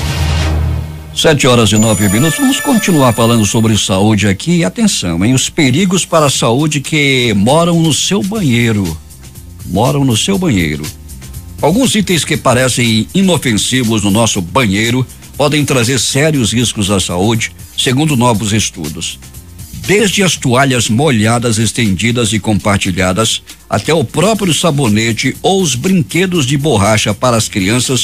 Sete horas e nove minutos, vamos continuar falando sobre saúde aqui. E atenção, hein? Os perigos para a saúde que moram no seu banheiro. Moram no seu banheiro. Alguns itens que parecem inofensivos no nosso banheiro podem trazer sérios riscos à saúde, segundo novos estudos. Desde as toalhas molhadas, estendidas e compartilhadas, até o próprio sabonete ou os brinquedos de borracha para as crianças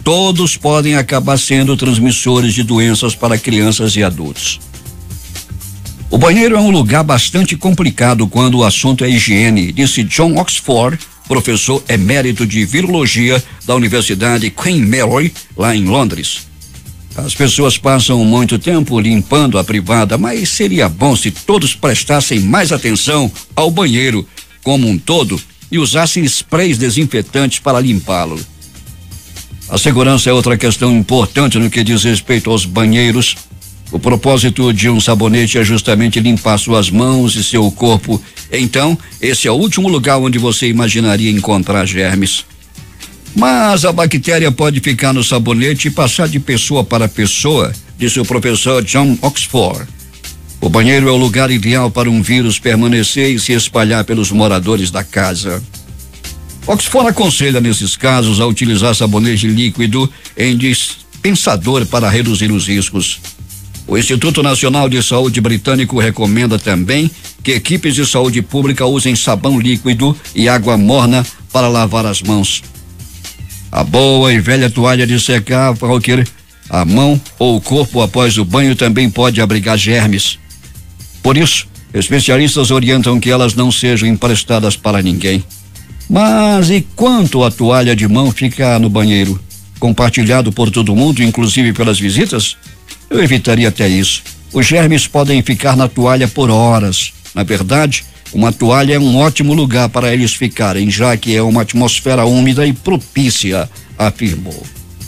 todos podem acabar sendo transmissores de doenças para crianças e adultos. O banheiro é um lugar bastante complicado quando o assunto é higiene, disse John Oxford, professor emérito de virologia da Universidade Queen Mary, lá em Londres. As pessoas passam muito tempo limpando a privada, mas seria bom se todos prestassem mais atenção ao banheiro como um todo e usassem sprays desinfetantes para limpá-lo. A segurança é outra questão importante no que diz respeito aos banheiros. O propósito de um sabonete é justamente limpar suas mãos e seu corpo. Então, esse é o último lugar onde você imaginaria encontrar germes. Mas a bactéria pode ficar no sabonete e passar de pessoa para pessoa, disse o professor John Oxford. O banheiro é o lugar ideal para um vírus permanecer e se espalhar pelos moradores da casa. Oxford aconselha nesses casos a utilizar sabonete líquido em dispensador para reduzir os riscos. O Instituto Nacional de Saúde britânico recomenda também que equipes de saúde pública usem sabão líquido e água morna para lavar as mãos. A boa e velha toalha de secar, Walker, a mão ou o corpo após o banho também pode abrigar germes. Por isso, especialistas orientam que elas não sejam emprestadas para ninguém. Mas e quanto a toalha de mão fica no banheiro? Compartilhado por todo mundo, inclusive pelas visitas? Eu evitaria até isso. Os germes podem ficar na toalha por horas. Na verdade, uma toalha é um ótimo lugar para eles ficarem, já que é uma atmosfera úmida e propícia, afirmou.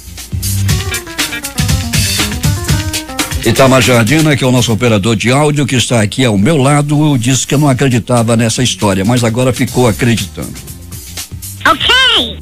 Itamar Jardina, que é o nosso operador de áudio, que está aqui ao meu lado, disse que não acreditava nessa história, mas agora ficou acreditando. Ok.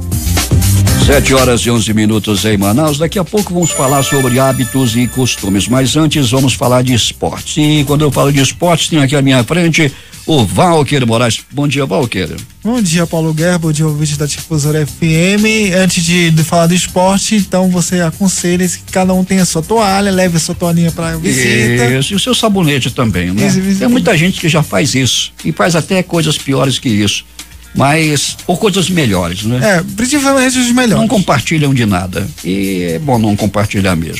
Sete horas e onze minutos em Manaus. Daqui a pouco vamos falar sobre hábitos e costumes, mas antes vamos falar de esportes. E quando eu falo de esportes, tem aqui à minha frente o Walker Moraes. Bom dia, Walker. Bom dia, Paulo Guerra, bom dia, ouvinte da Difusora F M. Antes de, de falar do esporte, então você aconselha que cada um tenha a sua toalha, leve a sua toalhinha para a visita. Isso, e o seu sabonete também, né? Isso, isso. Tem muita gente que já faz isso e faz até coisas piores que isso. Mas, ou coisas melhores, né? É, principalmente os melhores. Não compartilham de nada. E é bom não compartilhar mesmo.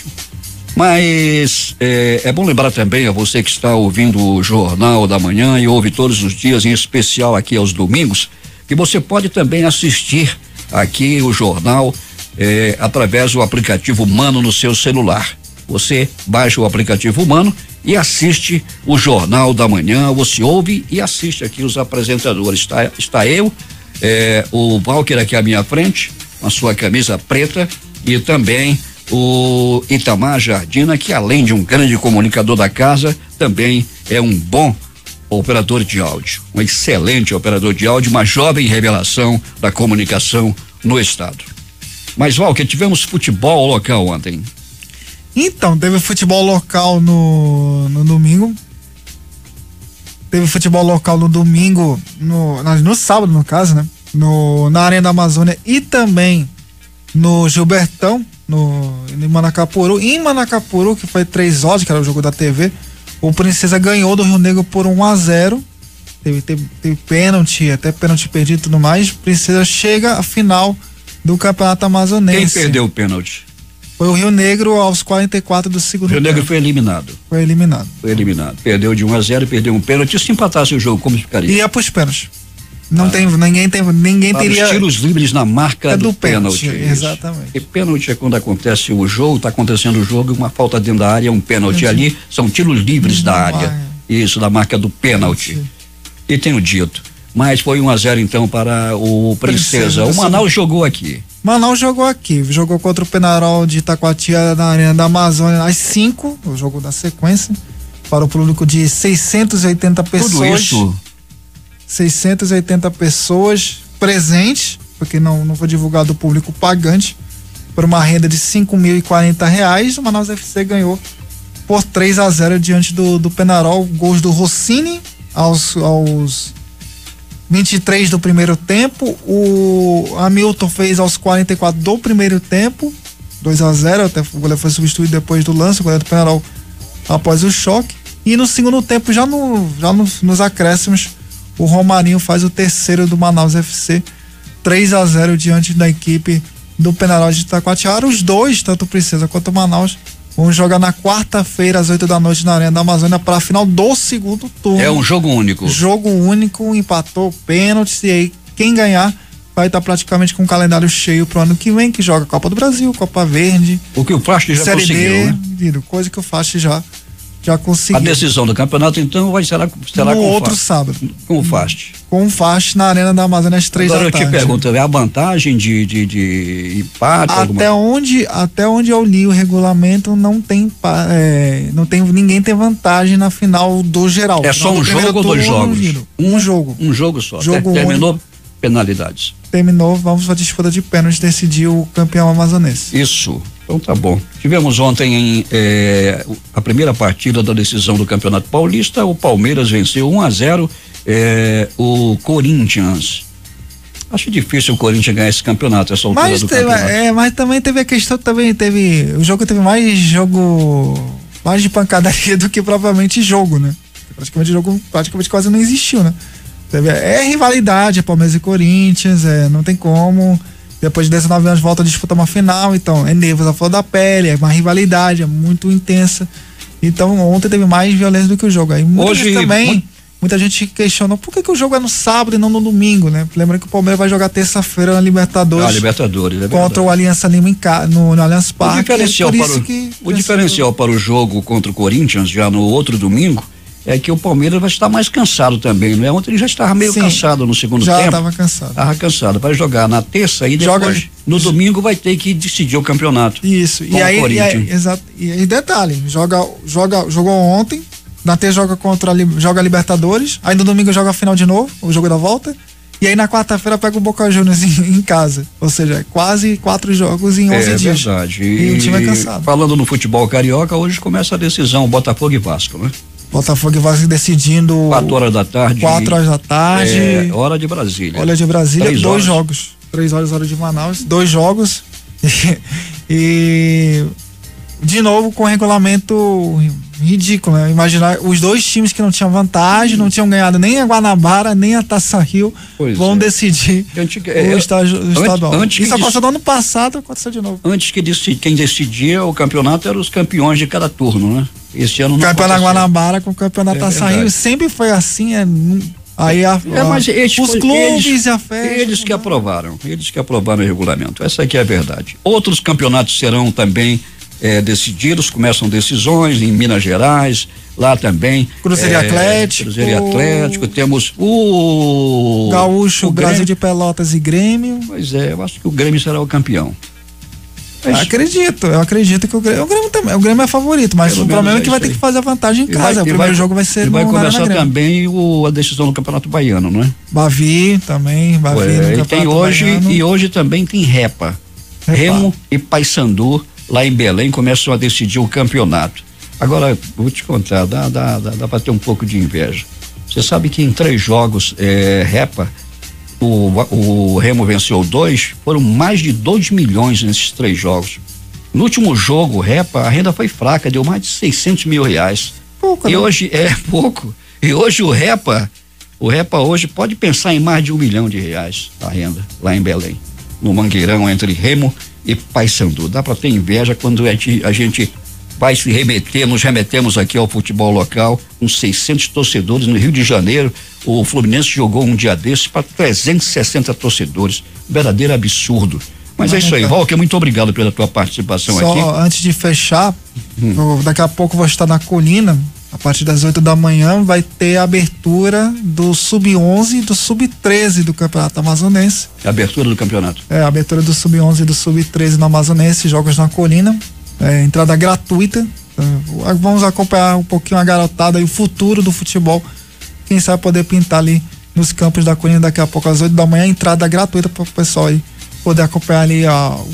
Mas é, é bom lembrar também a você que está ouvindo o Jornal da Manhã e ouve todos os dias, em especial aqui aos domingos, que você pode também assistir aqui o jornal é, através do aplicativo Mano no seu celular. Você baixa o aplicativo Mano e assiste o Jornal da Manhã, você ouve e assiste aqui os apresentadores. Está, está eu, é, o Walker aqui à minha frente, com a sua camisa preta, e também o Itamar Jardina, que além de um grande comunicador da casa, também é um bom operador de áudio, um excelente operador de áudio, uma jovem revelação da comunicação no estado. Mas, Walker, tivemos futebol local ontem. Então, teve futebol local no, no domingo. Teve futebol local no domingo, no, no sábado, no caso, né? No, na Arena da Amazônia e também no Gilbertão, no, em Manacapuru. Em Manacapuru, que foi três horas, que era o jogo da T V, o Princesa ganhou do Rio Negro por um a zero. Teve, teve, teve pênalti, até pênalti perdido e tudo mais. Princesa chega à final do Campeonato Amazonense. Quem perdeu o pênalti? Foi o Rio Negro aos quarenta e quatro do segundo tempo. O Rio Negro foi eliminado. Foi eliminado. Foi eliminado. Perdeu de um a zero, perdeu um pênalti. Se empatasse o jogo, como ficaria? Ia pros pênaltis. Não ah. tem, ninguém tem, ninguém Para teria. Os tiros livres na marca é do, do pênalti. pênalti exatamente. E pênalti é quando acontece o jogo, tá acontecendo o jogo, uma falta dentro da área, um pênalti uhum. ali, são tiros livres uhum. da área. Ah, é. Isso, da marca do pênalti. Uhum. E tenho dito. Mas foi um a zero então para o Princesa. Princesa o Manaus jogou aqui. Manaus jogou aqui, jogou contra o Penarol de Itacoatia na Arena da Amazônia às cinco, o jogo da sequência, para o público de seiscentas e oitenta pessoas. Tudo isso? seiscentas e oitenta pessoas presentes, porque não, não foi divulgado o público pagante, por uma renda de cinco mil e quarenta reais. O Manaus F C ganhou por três a zero diante do, do Penarol, gols do Rossini aos, aos vinte e três do primeiro tempo, o Hamilton fez aos quarenta e quatro do primeiro tempo, dois a zero, até o goleiro foi substituído depois do lance, o goleiro do Penarol após o choque, e no segundo tempo, já, no, já no, nos acréscimos, o Romarinho faz o terceiro do Manaus F C, três a zero diante da equipe do Penarola de Itacoatiara. Os dois, tanto o Princesa quanto o Manaus, vão jogar na quarta-feira, às oito da noite, na Arena da Amazônia, para a final do segundo turno. É um jogo único. Jogo único, empatou pênaltis, e aí quem ganhar vai estar praticamente com o calendário cheio pro ano que vem, que joga Copa do Brasil, Copa Verde. O que o Fast já Série conseguiu, D, né? Coisa que o Fast já, já conseguiu. A decisão do campeonato, então, vai será, será no com outro o Fast. sábado. Com o Fast. Com o Fast na Arena da Amazônia às três da tarde. Agora eu te pergunto, é a vantagem de, de, de empate? Até alguma... onde, até onde eu li o regulamento, não tem, é, não tem, ninguém tem vantagem na final do geral. É só um jogo ou dois jogos? Um jogo. Um jogo só. Jogo Terminou único. Penalidades. Terminou, vamos para a disputa de pênaltis, decidir o campeão amazonense. Isso. Então tá bom. Tivemos ontem eh, a primeira partida da decisão do Campeonato Paulista. O Palmeiras venceu um a zero eh, o Corinthians. Acho difícil o Corinthians ganhar esse campeonato, essa altura mas do teve, campeonato. É, mas também teve a questão, também teve, o jogo teve mais jogo, mais de pancadaria do que propriamente jogo, né? Praticamente jogo, praticamente quase não existiu, né? Teve, é rivalidade, é Palmeiras e Corinthians, é, não tem como. Depois de dezenove anos volta a disputar uma final, então é nervos à flor da pele, é uma rivalidade, é muito intensa. Então ontem teve mais violência do que o jogo. Aí muita Hoje gente também, muito... muita gente questionou por que, que o jogo é no sábado e não no domingo, né? Lembra que o Palmeiras vai jogar terça-feira na Libertadores. Ah, Libertadores, é contra o Aliança Lima em, no, no Allianz Parque. O diferencial, é para o, que o diferencial para o jogo contra o Corinthians, já no outro domingo, é que o Palmeiras vai estar mais cansado também, não é? Ontem ele já estava meio Sim, cansado no segundo já tempo. Já estava cansado. Estava cansado. Vai jogar na terça e depois, Joga... no domingo, vai ter que decidir o campeonato. Isso. E aí, e aí, exato. E aí, detalhe, joga, joga, jogou ontem, na terça joga contra, joga a Libertadores, aí no domingo joga a final de novo, o jogo da volta, e aí na quarta-feira pega o Boca Juniors em, em casa. Ou seja, quase quatro jogos em onze é, dias. É verdade. E, e o time é cansado. Falando no futebol carioca, hoje começa a decisão, Botafogo e Vasco, né? Botafogo e Vasco decidindo. Quatro horas da tarde. Quatro horas da tarde. É, hora de Brasília. Hora de Brasília, Três dois horas. jogos. Três horas, hora de Manaus, dois jogos. E, e de novo com regulamento ridículo, né? Imaginar os dois times que não tinham vantagem, não tinham ganhado nem a Guanabara, nem a Taça Rio, pois vão é. decidir Antiga, o, é, estágio, o estadual. Antes, Isso aconteceu no ano passado, aconteceu de novo. Antes que decidi, quem decidia o campeonato eram os campeões de cada turno, né? Esse ano não Campeonato Guanabara com o campeonato é Taça Rio, sempre foi assim, é, aí a, é, mas eles, os clubes eles, e a festa. Eles que aprovaram, eles que aprovaram o regulamento, essa aqui é a verdade. Outros campeonatos serão também é, decididos, começam decisões em Minas Gerais, lá também. Cruzeiro é, Atlético. Cruzeiro Atlético, temos o Gaúcho, o Brasil Grêmio. de Pelotas e Grêmio. Pois é, eu acho que o Grêmio será o campeão. Eu acredito, eu acredito que o Grêmio, o Grêmio também, o Grêmio é favorito, mas Pelo o problema é que vai ter que fazer a vantagem em casa. Vai, o primeiro vai, jogo vai ser e no vai começar Grêmio. também o, a decisão do Campeonato Baiano, não é? Bavi também, Bavi Ué, no e Campeonato tem hoje Baiano. E hoje também tem Repa. Repa. Remo e Paysandu lá em Belém começam a decidir o campeonato. Agora, vou te contar, dá, dá, dá, dá para ter um pouco de inveja. Você sabe que em três jogos, é, Repa, o, o Remo venceu dois, foram mais de dois milhões nesses três jogos. No último jogo, Repa, a renda foi fraca, deu mais de seiscentos mil reais. Pouco, e né? hoje, é pouco. E hoje o Repa, o Repa hoje pode pensar em mais de um milhão de reais a renda lá em Belém. No Mangueirão, entre Remo e Paysandu. Dá para ter inveja quando a gente, a gente vai se remeter, nos remetemos aqui ao futebol local, com seiscentos torcedores no Rio de Janeiro. O Fluminense jogou um dia desses para trezentos e sessenta torcedores. Verdadeiro absurdo. Mas é isso aí, Walker, muito obrigado pela tua participação Só aqui. Só antes de fechar, hum. eu, daqui a pouco eu vou estar na Colina, a partir das oito da manhã vai ter a abertura do sub onze e do sub treze do Campeonato Amazonense. A abertura do campeonato. É, a abertura do sub onze e do sub treze no Amazonense, jogos na Colina, é, entrada gratuita. É, vamos acompanhar um pouquinho a garotada e o futuro do futebol. Quem sabe poder pintar ali nos campos da Colina daqui a pouco às oito da manhã, entrada gratuita para o pessoal aí poder acompanhar ali a,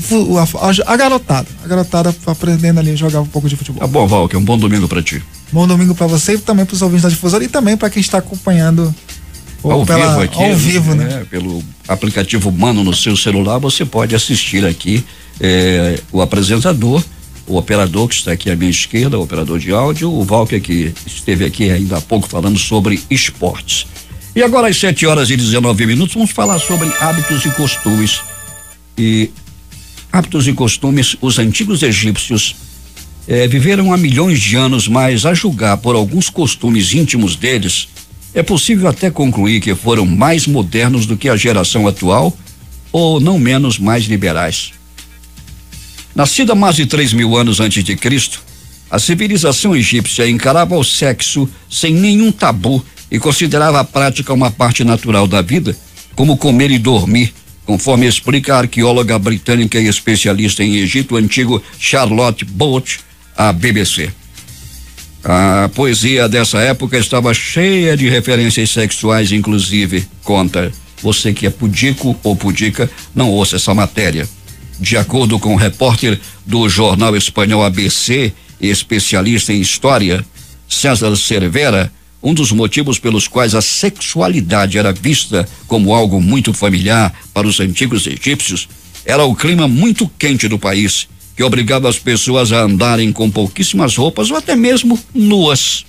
a, a garotada, a garotada aprendendo ali a jogar um pouco de futebol. Tá bom, Val, que é um bom domingo pra ti. Bom domingo pra você e também pros ouvintes da Difusora e também pra quem está acompanhando ao pela, vivo aqui, ao vivo, né? né? Pelo aplicativo Mano no seu celular, você pode assistir aqui eh, o apresentador, o operador que está aqui à minha esquerda, o operador de áudio, o Val que esteve aqui ainda há pouco falando sobre esportes. E agora às sete horas e dezenove minutos vamos falar sobre hábitos e costumes. E hábitos e costumes, os antigos egípcios eh, viveram há milhões de anos, mas a julgar por alguns costumes íntimos deles, é possível até concluir que foram mais modernos do que a geração atual, ou não menos mais liberais. Nascida mais de três mil anos antes de Cristo, a civilização egípcia encarava o sexo sem nenhum tabu e considerava a prática uma parte natural da vida, como comer e dormir, conforme explica a arqueóloga britânica e especialista em Egito Antigo Charlotte Bolt, à B B C. A poesia dessa época estava cheia de referências sexuais, inclusive, conta. Você que é pudico ou pudica, não ouça essa matéria. De acordo com o repórter do jornal espanhol A B C e especialista em história, César Cervera, um dos motivos pelos quais a sexualidade era vista como algo muito familiar para os antigos egípcios era o clima muito quente do país, que obrigava as pessoas a andarem com pouquíssimas roupas ou até mesmo nuas.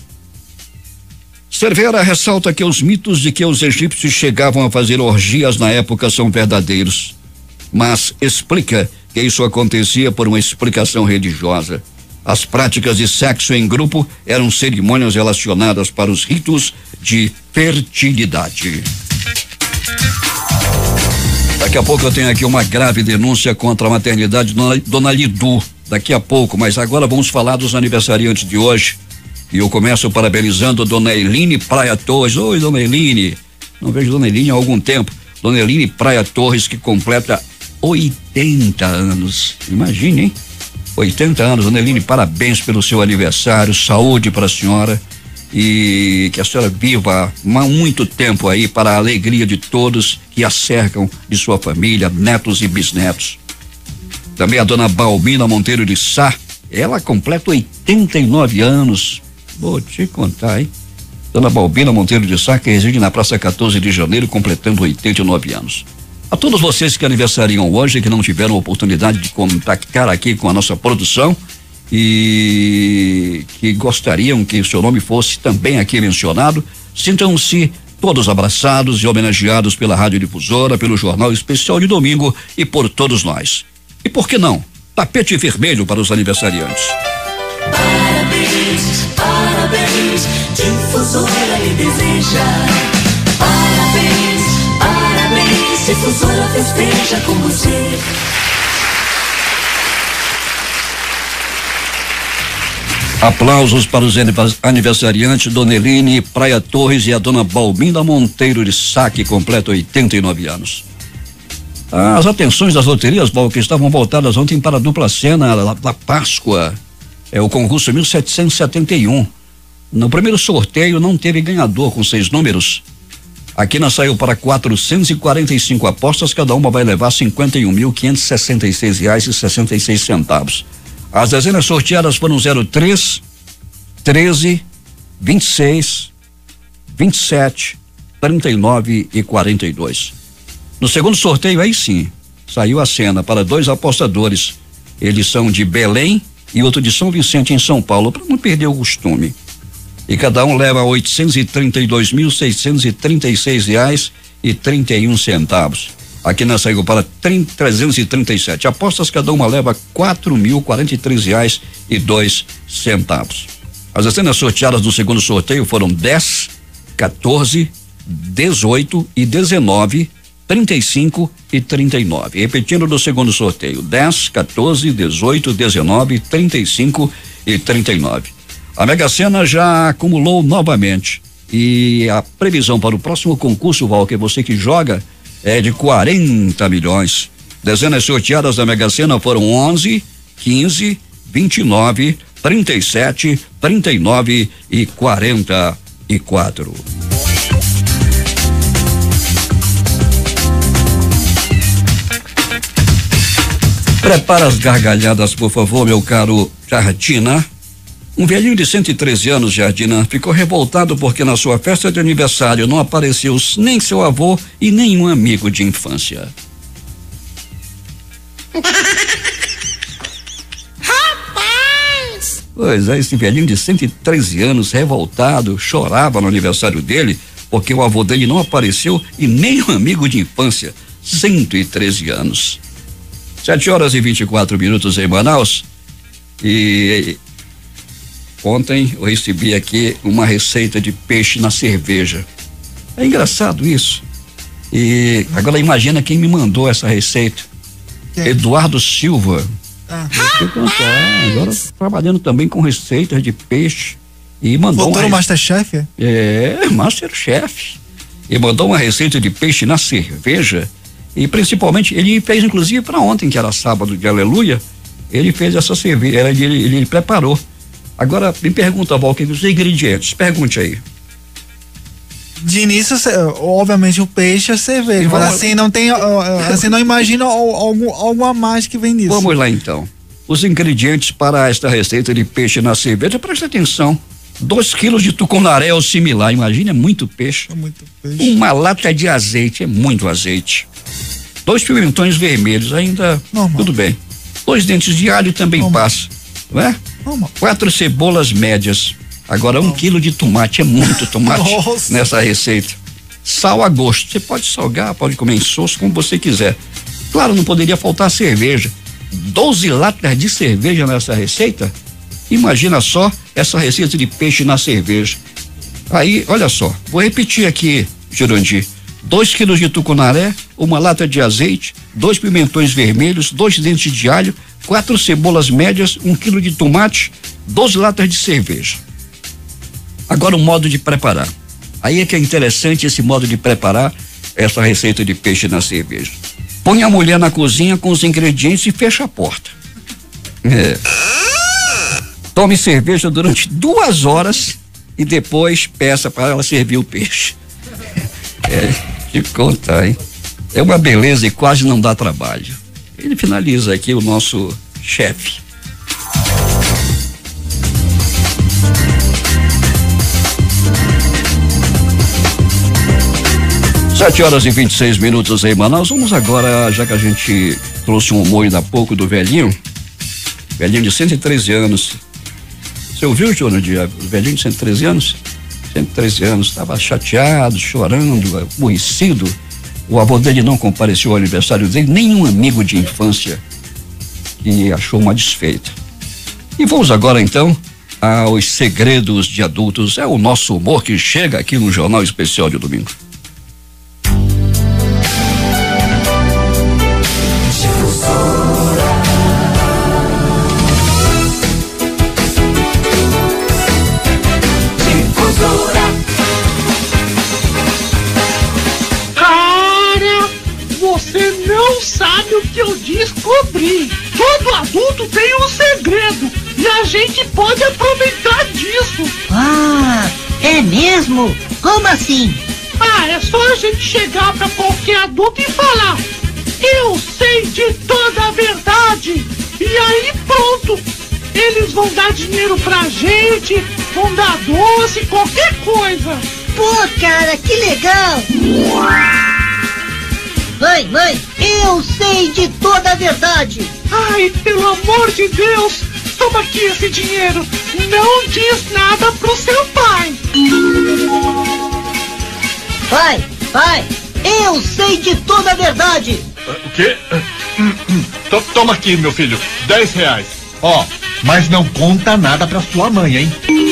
Cervera ressalta que os mitos de que os egípcios chegavam a fazer orgias na época são verdadeiros, mas explica que isso acontecia por uma explicação religiosa. As práticas de sexo em grupo eram cerimônias relacionadas para os ritos de fertilidade. Daqui a pouco eu tenho aqui uma grave denúncia contra a maternidade Dona, Dona Lidu. Daqui a pouco, mas agora vamos falar dos aniversariantes de hoje. E eu começo parabenizando Dona Eline Praia Torres. Oi, Dona Eline. Não vejo Dona Eline há algum tempo. Dona Eline Praia Torres, que completa oitenta anos. Imagine, hein? oitenta anos, Dona Eline, parabéns pelo seu aniversário, saúde para a senhora e que a senhora viva muito tempo aí para a alegria de todos que a cercam, de sua família, netos e bisnetos. Também a Dona Balbina Monteiro de Sá, ela completa oitenta e nove anos. Vou te contar, hein? Dona Balbina Monteiro de Sá, que reside na Praça quatorze de Janeiro, completando oitenta e nove anos. A todos vocês que aniversariam hoje, que não tiveram a oportunidade de contactar aqui com a nossa produção e que gostariam que o seu nome fosse também aqui mencionado, sintam-se todos abraçados e homenageados pela Rádio Difusora, pelo Jornal Especial de Domingo e por todos nós. E por que não? Tapete vermelho para os aniversariantes. Parabéns, parabéns, Difusora lhe deseja. Parabéns, parabéns, Difusora festeja com você. Aplausos para os aniversariantes Dona Eline Praia Torres e a Dona Balbina Monteiro de Sá, que completa oitenta e nove anos. As atenções das loterias, Val, que estavam voltadas ontem para a dupla cena da Páscoa, é o concurso mil setecentos e setenta e um. No primeiro sorteio não teve ganhador com seis números. A quina saiu para quatrocentos e quarenta e cinco apostas, cada uma vai levar cinquenta e um mil quinhentos e sessenta e seis reais e sessenta e seis centavos. As dezenas sorteadas foram zero três, treze, vinte e seis, vinte e sete, trinta e nove e quarenta e dois. No segundo sorteio, aí sim, saiu a cena para dois apostadores. Eles são de Belém e outro de São Vicente, em São Paulo, para não perder o costume. E cada um leva oitocentos e trinta e dois mil seiscentos e trinta e seis reais e trinta e um centavos. A quina saiu para trezentos e trinta e sete apostas, cada uma leva quatro mil quarenta e três reais e dois centavos. As dezenas sorteadas do segundo sorteio foram dez, quatorze, dezoito e dezenove, trinta e cinco e trinta e nove. Repetindo do segundo sorteio: dez, quatorze, dezoito, dezenove, trinta e cinco e trinta e nove. A Mega Sena já acumulou novamente e a previsão para o próximo concurso, Val, que é você que joga, é de quarenta milhões. Dezenas sorteadas da Mega Sena foram onze, quinze, vinte e nove, trinta e sete, trinta e nove e quarenta e quatro. Prepara as gargalhadas, por favor, meu caro Jardina. Um velhinho de cento e treze anos, Jardina, ficou revoltado porque na sua festa de aniversário não apareceu nem seu avô e nenhum amigo de infância. Rapaz! Pois é, esse velhinho de cento e treze anos, revoltado, chorava no aniversário dele porque o avô dele não apareceu e nem um amigo de infância. cento e treze anos. Sete horas e vinte e quatro minutos em Manaus. E ontem eu recebi aqui uma receita de peixe na cerveja. É engraçado isso. E agora imagina quem me mandou essa receita. Quem? Eduardo Silva. Ah. Eu contar, agora trabalhando também com receitas de peixe. E mandou Voltou uma no Masterchef? É, é Masterchef. E mandou uma receita de peixe na cerveja. E principalmente, ele fez inclusive para ontem, que era sábado de Aleluia, ele fez essa cerveja, ele, ele, ele preparou. Agora, me pergunta, Walker, os ingredientes, pergunte aí. De início, obviamente, o peixe é cerveja, mas assim não tem, assim não imagina algo, algo a mais que vem nisso. Vamos lá então. Os ingredientes para esta receita de peixe na cerveja, presta atenção. Dois quilos de tucunaré ou similar, imagina, é muito peixe. É muito peixe. Uma lata de azeite, é muito azeite. Dois pimentões vermelhos, ainda Normal. Tudo bem. Dois dentes de alho também Normal. Passa, não é? Normal. Quatro cebolas médias. Agora um quilo de tomate, é muito tomate nessa receita. Sal a gosto, você pode salgar, pode comer em soço, como você quiser. Claro, não poderia faltar cerveja. doze latas de cerveja nessa receita? Imagina só essa receita de peixe na cerveja. Aí, olha só, vou repetir aqui, Jurandir. Dois quilos de tucunaré, uma lata de azeite, dois pimentões vermelhos, dois dentes de alho, quatro cebolas médias, um quilo de tomate, doze latas de cerveja. Agora o modo de preparar. Aí é que é interessante esse modo de preparar essa receita de peixe na cerveja. Põe a mulher na cozinha com os ingredientes e fecha a porta. É. Tome cerveja durante duas horas e depois peça para ela servir o peixe. É, te contar, hein? É uma beleza e quase não dá trabalho. Ele finaliza aqui o nosso chefe. Sete horas e vinte e seis minutos em Manaus. Vamos agora, já que a gente trouxe um humor ainda há pouco do velhinho, velhinho de cento e treze anos. Você ouviu, Júnior, de velhinho de cento e treze anos? cento e treze anos, estava chateado, chorando, aborrecido. O avô dele não compareceu ao aniversário dele, nenhum amigo de infância que achou uma desfeita. E vamos agora então aos segredos de adultos. É o nosso humor que chega aqui no Jornal Especial de domingo. Sabe o que eu descobri? Todo adulto tem um segredo e a gente pode aproveitar disso. Ah, é mesmo? Como assim? Ah, é só a gente chegar pra qualquer adulto e falar: eu sei de toda a verdade. E aí pronto, eles vão dar dinheiro pra gente, vão dar doce, qualquer coisa. Pô, cara, que legal. Mãe, mãe, eu sei de toda a verdade. Ai, pelo amor de Deus, toma aqui esse dinheiro. Não diz nada pro seu pai. Pai, pai, eu sei de toda a verdade. O quê? Toma aqui, meu filho, dez reais. Ó, oh, mas não conta nada pra sua mãe, hein?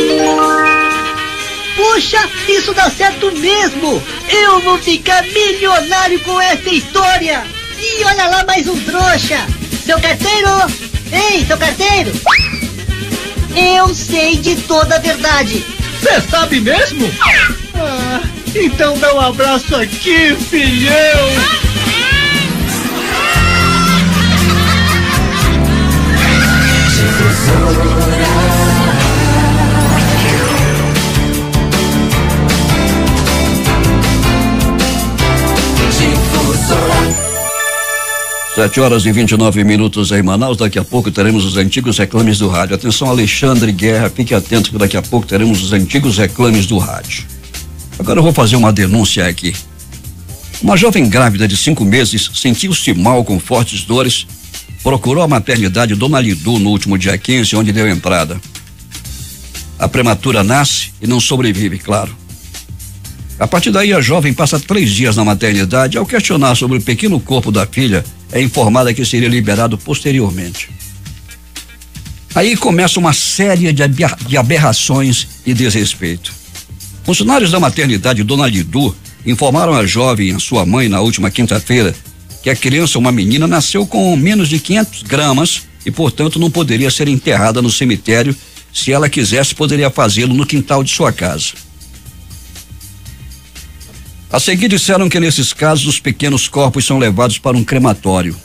Puxa, isso dá certo mesmo! Eu vou ficar milionário com essa história! E olha lá mais um trouxa! Seu carteiro! Ei, seu carteiro! Eu sei de toda a verdade! Você sabe mesmo? Ah, então dá um abraço aqui, filhão! Sete horas e vinte e nove minutos em Manaus. Daqui a pouco teremos os antigos reclames do rádio. Atenção, Alexandre Guerra, fique atento que daqui a pouco teremos os antigos reclames do rádio. Agora eu vou fazer uma denúncia aqui. Uma jovem grávida de cinco meses sentiu-se mal com fortes dores, procurou a maternidade Dona Lidu no último dia quinze, onde deu entrada. A prematura nasce e não sobrevive, claro. A partir daí, a jovem passa três dias na maternidade. Ao questionar sobre o pequeno corpo da filha, é informada que seria liberado posteriormente. Aí começa uma série de, de aberrações e desrespeito. Funcionários da maternidade Dona Lidu informaram a jovem e a sua mãe na última quinta-feira que a criança, uma menina, nasceu com menos de quinhentas gramas e, portanto, não poderia ser enterrada no cemitério. Se ela quisesse, poderia fazê-lo no quintal de sua casa. A seguir disseram que nesses casos os pequenos corpos são levados para um crematório.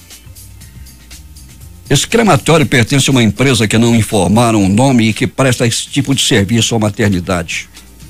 Esse crematório pertence a uma empresa que não informaram o nome e que presta esse tipo de serviço à maternidade.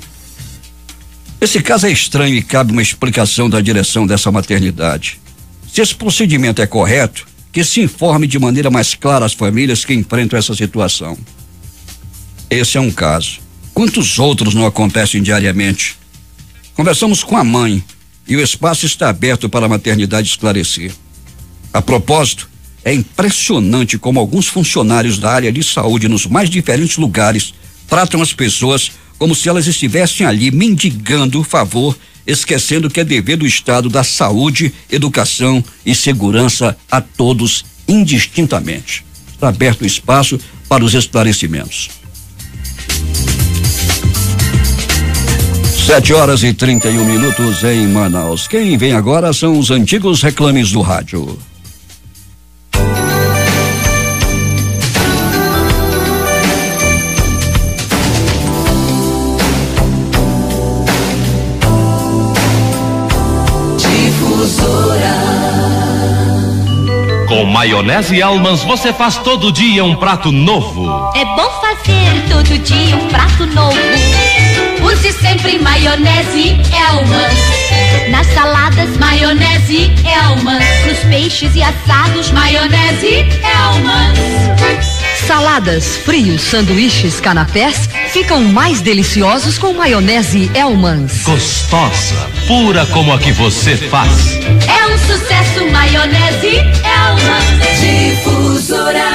Esse caso é estranho e cabe uma explicação da direção dessa maternidade. Se esse procedimento é correto, que se informe de maneira mais clara as famílias que enfrentam essa situação. Esse é um caso. Quantos outros não acontecem diariamente? Conversamos com a mãe e o espaço está aberto para a maternidade esclarecer. A propósito, é impressionante como alguns funcionários da área de saúde nos mais diferentes lugares tratam as pessoas como se elas estivessem ali mendigando favor, esquecendo que é dever do Estado dar saúde, educação e segurança a todos indistintamente. Está aberto o espaço para os esclarecimentos. Sete horas e trinta e um minutos em Manaus. Quem vem agora são os antigos reclames do rádio. Com maionese Hellmann's você faz todo dia um prato novo. É bom fazer todo dia um prato novo. Use sempre maionese Hellmann's. Nas saladas, maionese Hellmann's. Nos peixes e assados, maionese Hellmann's. Saladas, frios, sanduíches, canapés ficam mais deliciosos com maionese Hellmann's. Gostosa, pura como a que você faz. É um sucesso, maionese Hellmann's. Difusora.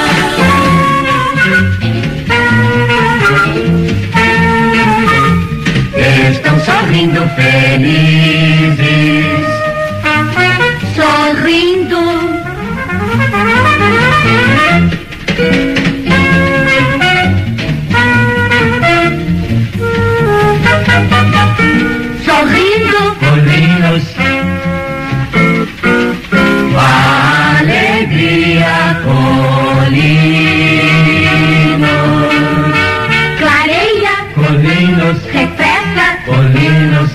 Estão sorrindo felizes, sorrindo. Sorrindo, colinos, alegria, colinos, Clareia, colinos, refresca, colinos.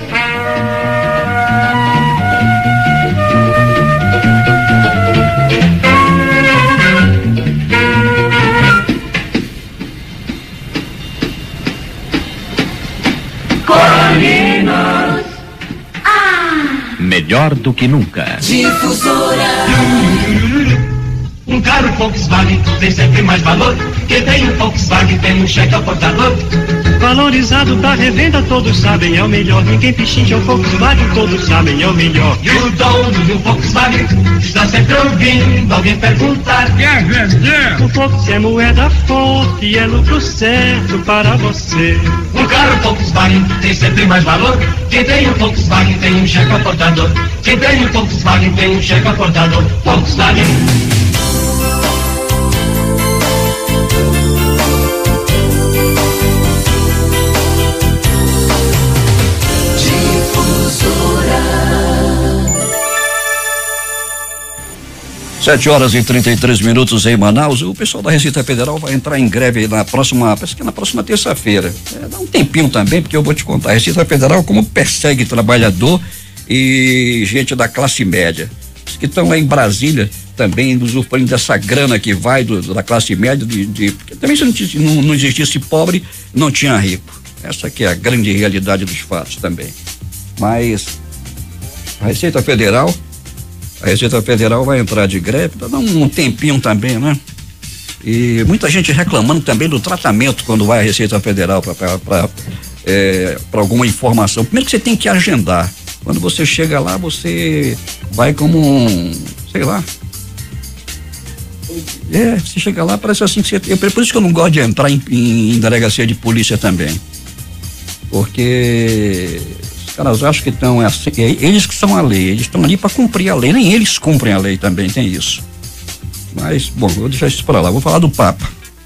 Colinos. Ah! Melhor do que nunca. Difusora. Um carro Volkswagen tem sempre mais valor. Quem tem um Volkswagen tem um cheque ao portador. Valorizado pra revenda, todos sabem, é o melhor. Ninguém pechincha o Volkswagen, todos sabem, é o melhor. E o dono do Volkswagen está sempre ouvindo alguém perguntar: quer vender? O Volks é moeda forte e é lucro certo para você. Um carro Volkswagen tem sempre mais valor. Quem tem um Volkswagen tem um cheque ao portador. Quem tem um Volkswagen tem um cheque ao portador. Volkswagen. Sete horas e trinta e três minutos em Manaus. O pessoal da Receita Federal vai entrar em greve na próxima, parece que na próxima terça-feira. É, dá um tempinho também, porque eu vou te contar. A Receita Federal como persegue trabalhador e gente da classe média. Os que estão lá em Brasília também usufruindo dessa grana que vai do, da classe média, de, de, porque também se não, não, não existisse pobre, não tinha rico. Essa que é a grande realidade dos fatos também. Mas a Receita Federal A Receita Federal vai entrar de greve, para dar um tempinho também, né? E muita gente reclamando também do tratamento quando vai à Receita Federal para é, para alguma informação. Primeiro que você tem que agendar. Quando você chega lá, você vai como um, sei lá. É, você chega lá, parece assim que você. É por isso que eu não gosto de entrar em, em, em delegacia de polícia também. Porque Os caras acham que estão, assim, eles que são a lei, eles estão ali para cumprir a lei, nem eles cumprem a lei também, tem isso. Mas, bom, vou deixar isso para lá, vou falar do Papa.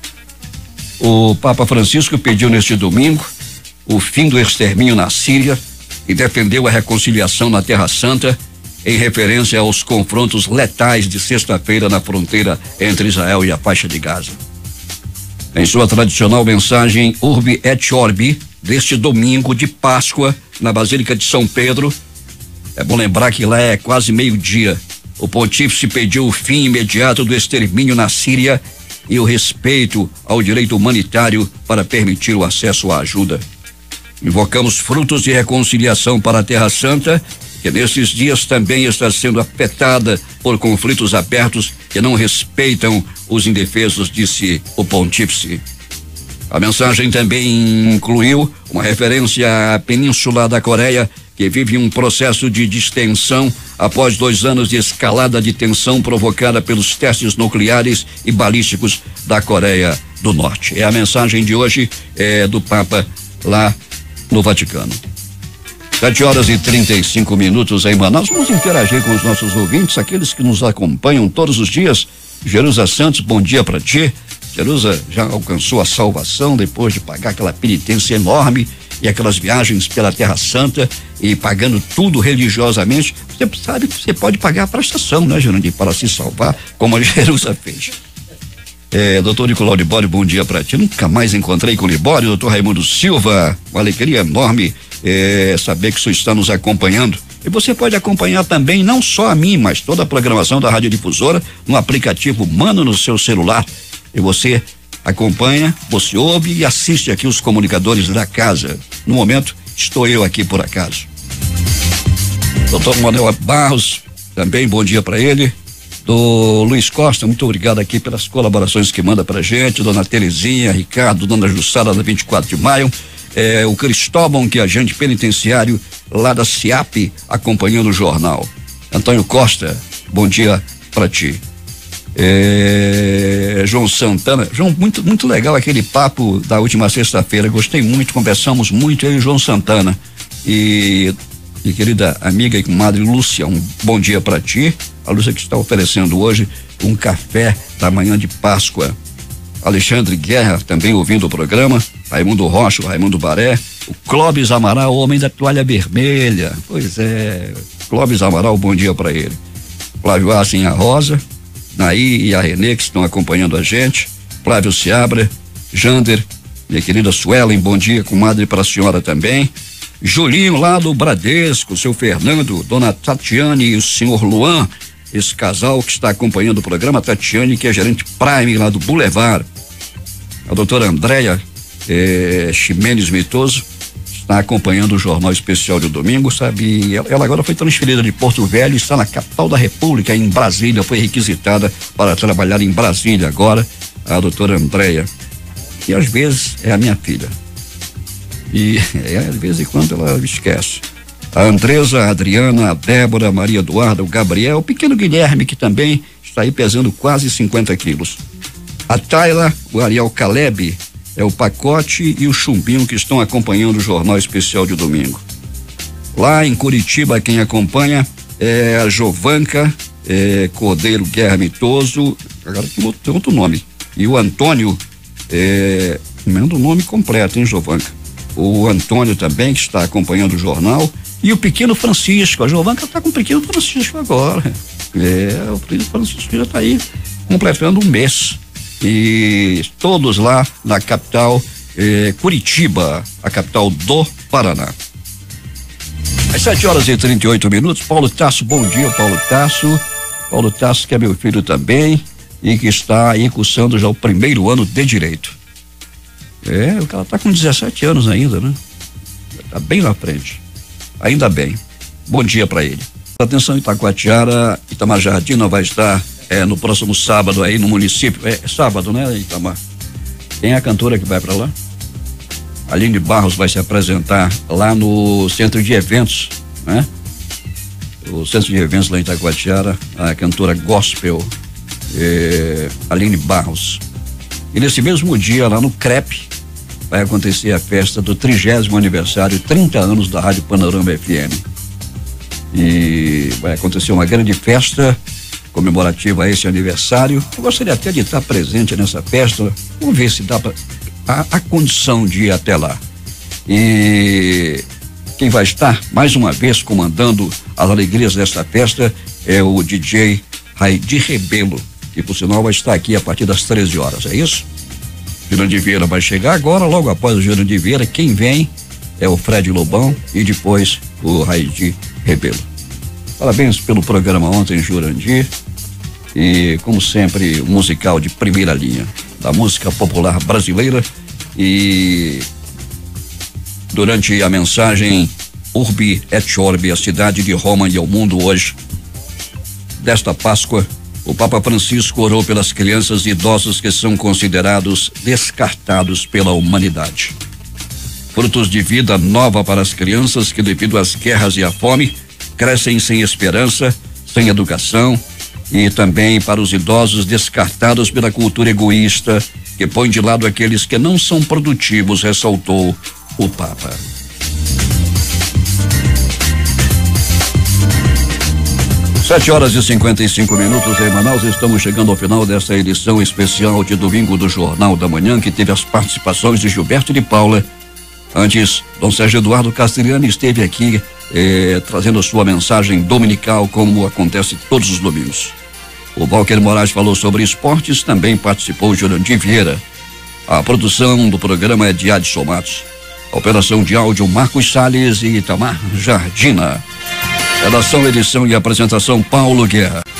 O Papa Francisco pediu neste domingo o fim do extermínio na Síria e defendeu a reconciliação na Terra Santa em referência aos confrontos letais de sexta-feira na fronteira entre Israel e a faixa de Gaza. Em sua tradicional mensagem Urbi et Orbi, deste domingo de Páscoa, na Basílica de São Pedro, é bom lembrar que lá é quase meio-dia. O pontífice pediu o fim imediato do extermínio na Síria e o respeito ao direito humanitário para permitir o acesso à ajuda. Invocamos frutos de reconciliação para a Terra Santa, que nesses dias também está sendo afetada por conflitos abertos que não respeitam os indefesos, disse o pontífice. A mensagem também incluiu uma referência à Península da Coreia, que vive um processo de distensão após dois anos de escalada de tensão provocada pelos testes nucleares e balísticos da Coreia do Norte. É a mensagem de hoje é, do Papa lá no Vaticano. Sete horas e trinta e cinco minutos em Manaus. Vamos interagir com os nossos ouvintes, aqueles que nos acompanham todos os dias. Jerusa Santos, bom dia para ti. Jerusa já alcançou a salvação depois de pagar aquela penitência enorme e aquelas viagens pela Terra Santa e pagando tudo religiosamente. Você sabe que você pode pagar a prestação, né, Jurandir, para se salvar, como a Jerusa fez. É, doutor Nicolau Libório, bom dia para ti. Nunca mais encontrei com o Libório. Doutor Raimundo Silva, uma alegria enorme é, saber que o senhor está nos acompanhando. E você pode acompanhar também, não só a mim, mas toda a programação da Rádio Difusora no aplicativo Mano no seu celular. E você acompanha, você ouve e assiste aqui os comunicadores da casa. No momento, estou eu aqui por acaso. Doutor Manuel Barros, também bom dia para ele. Do Luiz Costa, muito obrigado aqui pelas colaborações que manda pra gente. Dona Terezinha, Ricardo, Dona Jussara da vinte e quatro de maio. É, o Cristóvão, que é agente penitenciário lá da SIAP, acompanhando o jornal. Antônio Costa, bom dia para ti. É, João Santana, João, muito, muito legal aquele papo da última sexta-feira, gostei muito, conversamos muito, eu e João Santana. E, e querida amiga e comadre Lúcia, um bom dia para ti. A Lúcia que está oferecendo hoje um café da manhã de Páscoa. Alexandre Guerra também ouvindo o programa, Raimundo Rocha, o Raimundo Baré, o Clóvis Amaral, o homem da toalha vermelha. Pois é, Clóvis Amaral, bom dia para ele. Flávio Assim, a Rosa, Naí e a Renê que estão acompanhando a gente, Flávio Seabra, Jander, minha querida Suelen, bom dia, comadre, para a senhora também. Julinho lá do Bradesco, seu Fernando, dona Tatiane e o senhor Luan, esse casal que está acompanhando o programa, Tatiane, que é gerente Prime lá do Boulevard. A doutora Andréia eh, Ximenes Mitoso está acompanhando o Jornal Especial de domingo, sabe? Ela, ela agora foi transferida de Porto Velho e está na capital da República, em Brasília, foi requisitada para trabalhar em Brasília agora, a doutora Andréia. E às vezes é a minha filha. E é, de vez em quando ela esquece. A Andresa, a Adriana, a Débora, a Maria Eduarda, o Gabriel, o pequeno Guilherme, que também está aí pesando quase cinquenta quilos. A Tayla, o Ariel Caleb, é o Pacote e o Chumbinho que estão acompanhando o Jornal Especial de domingo. Lá em Curitiba, quem acompanha é a Jovanca é, Cordeiro Guerra Mitoso, agora tem outro nome, e o Antônio, é, manda o nome completo, hein, Jovanca? O Antônio também, que está acompanhando o jornal, e o pequeno Francisco. A Jovanca está com o pequeno Francisco agora. É, o pequeno Francisco já está aí completando um mês. E todos lá na capital, eh, Curitiba, a capital do Paraná. Às sete horas e trinta e oito minutos, Paulo Tasso, bom dia, Paulo Tasso. Paulo Tasso, que é meu filho também, e que está aí cursando já o primeiro ano de Direito. É, o cara tá com dezessete anos ainda, né? Tá bem na frente. Ainda bem. Bom dia para ele. Atenção, Itacoatiara, Itamar Jardim vai estar é, no próximo sábado aí no município. É, é sábado, né, Itamar? Quem é a cantora que vai para lá? Aline Barros vai se apresentar lá no centro de eventos, né? O centro de eventos lá em Itacoatiara, a cantora gospel, é, Aline Barros. E nesse mesmo dia lá no C R E P vai acontecer a festa do trigésimo aniversário, trinta anos da Rádio Panorama F M. E vai acontecer uma grande festa comemorativa a esse aniversário. Eu gostaria até de estar presente nessa festa. Vamos ver se dá pra, a, a condição de ir até lá. E quem vai estar mais uma vez comandando as alegrias desta festa é o D J Raidi Rebelo, que por sinal vai estar aqui a partir das treze horas, é isso? Jurandir Vieira vai chegar agora, logo após o Jurandir Vieira, quem vem é o Fred Lobão e depois o Raidi Rebelo. Parabéns pelo programa ontem, Jurandir. E, como sempre, um musical de primeira linha da música popular brasileira. E durante a mensagem Urbi et Orbi, a cidade de Roma e ao mundo hoje, desta Páscoa, o Papa Francisco orou pelas crianças e idosos que são considerados descartados pela humanidade. Frutos de vida nova para as crianças que, devido às guerras e à fome, crescem sem esperança, sem educação, e também para os idosos descartados pela cultura egoísta que põe de lado aqueles que não são produtivos, ressaltou o Papa. Sete horas e cinquenta e cinco minutos em Manaus. Estamos chegando ao final desta edição especial de domingo do Jornal da Manhã, que teve as participações de Gilberto e de Paula. Antes, Dom Sérgio Eduardo Castellani esteve aqui eh, trazendo a sua mensagem dominical, como acontece todos os domingos. O Walker Moraes falou sobre esportes, também participou Jurandir Vieira. A produção do programa é de Adson Matos. A operação de áudio Marcos Salles e Itamar Jardina. Redação, edição e apresentação Paulo Guerra.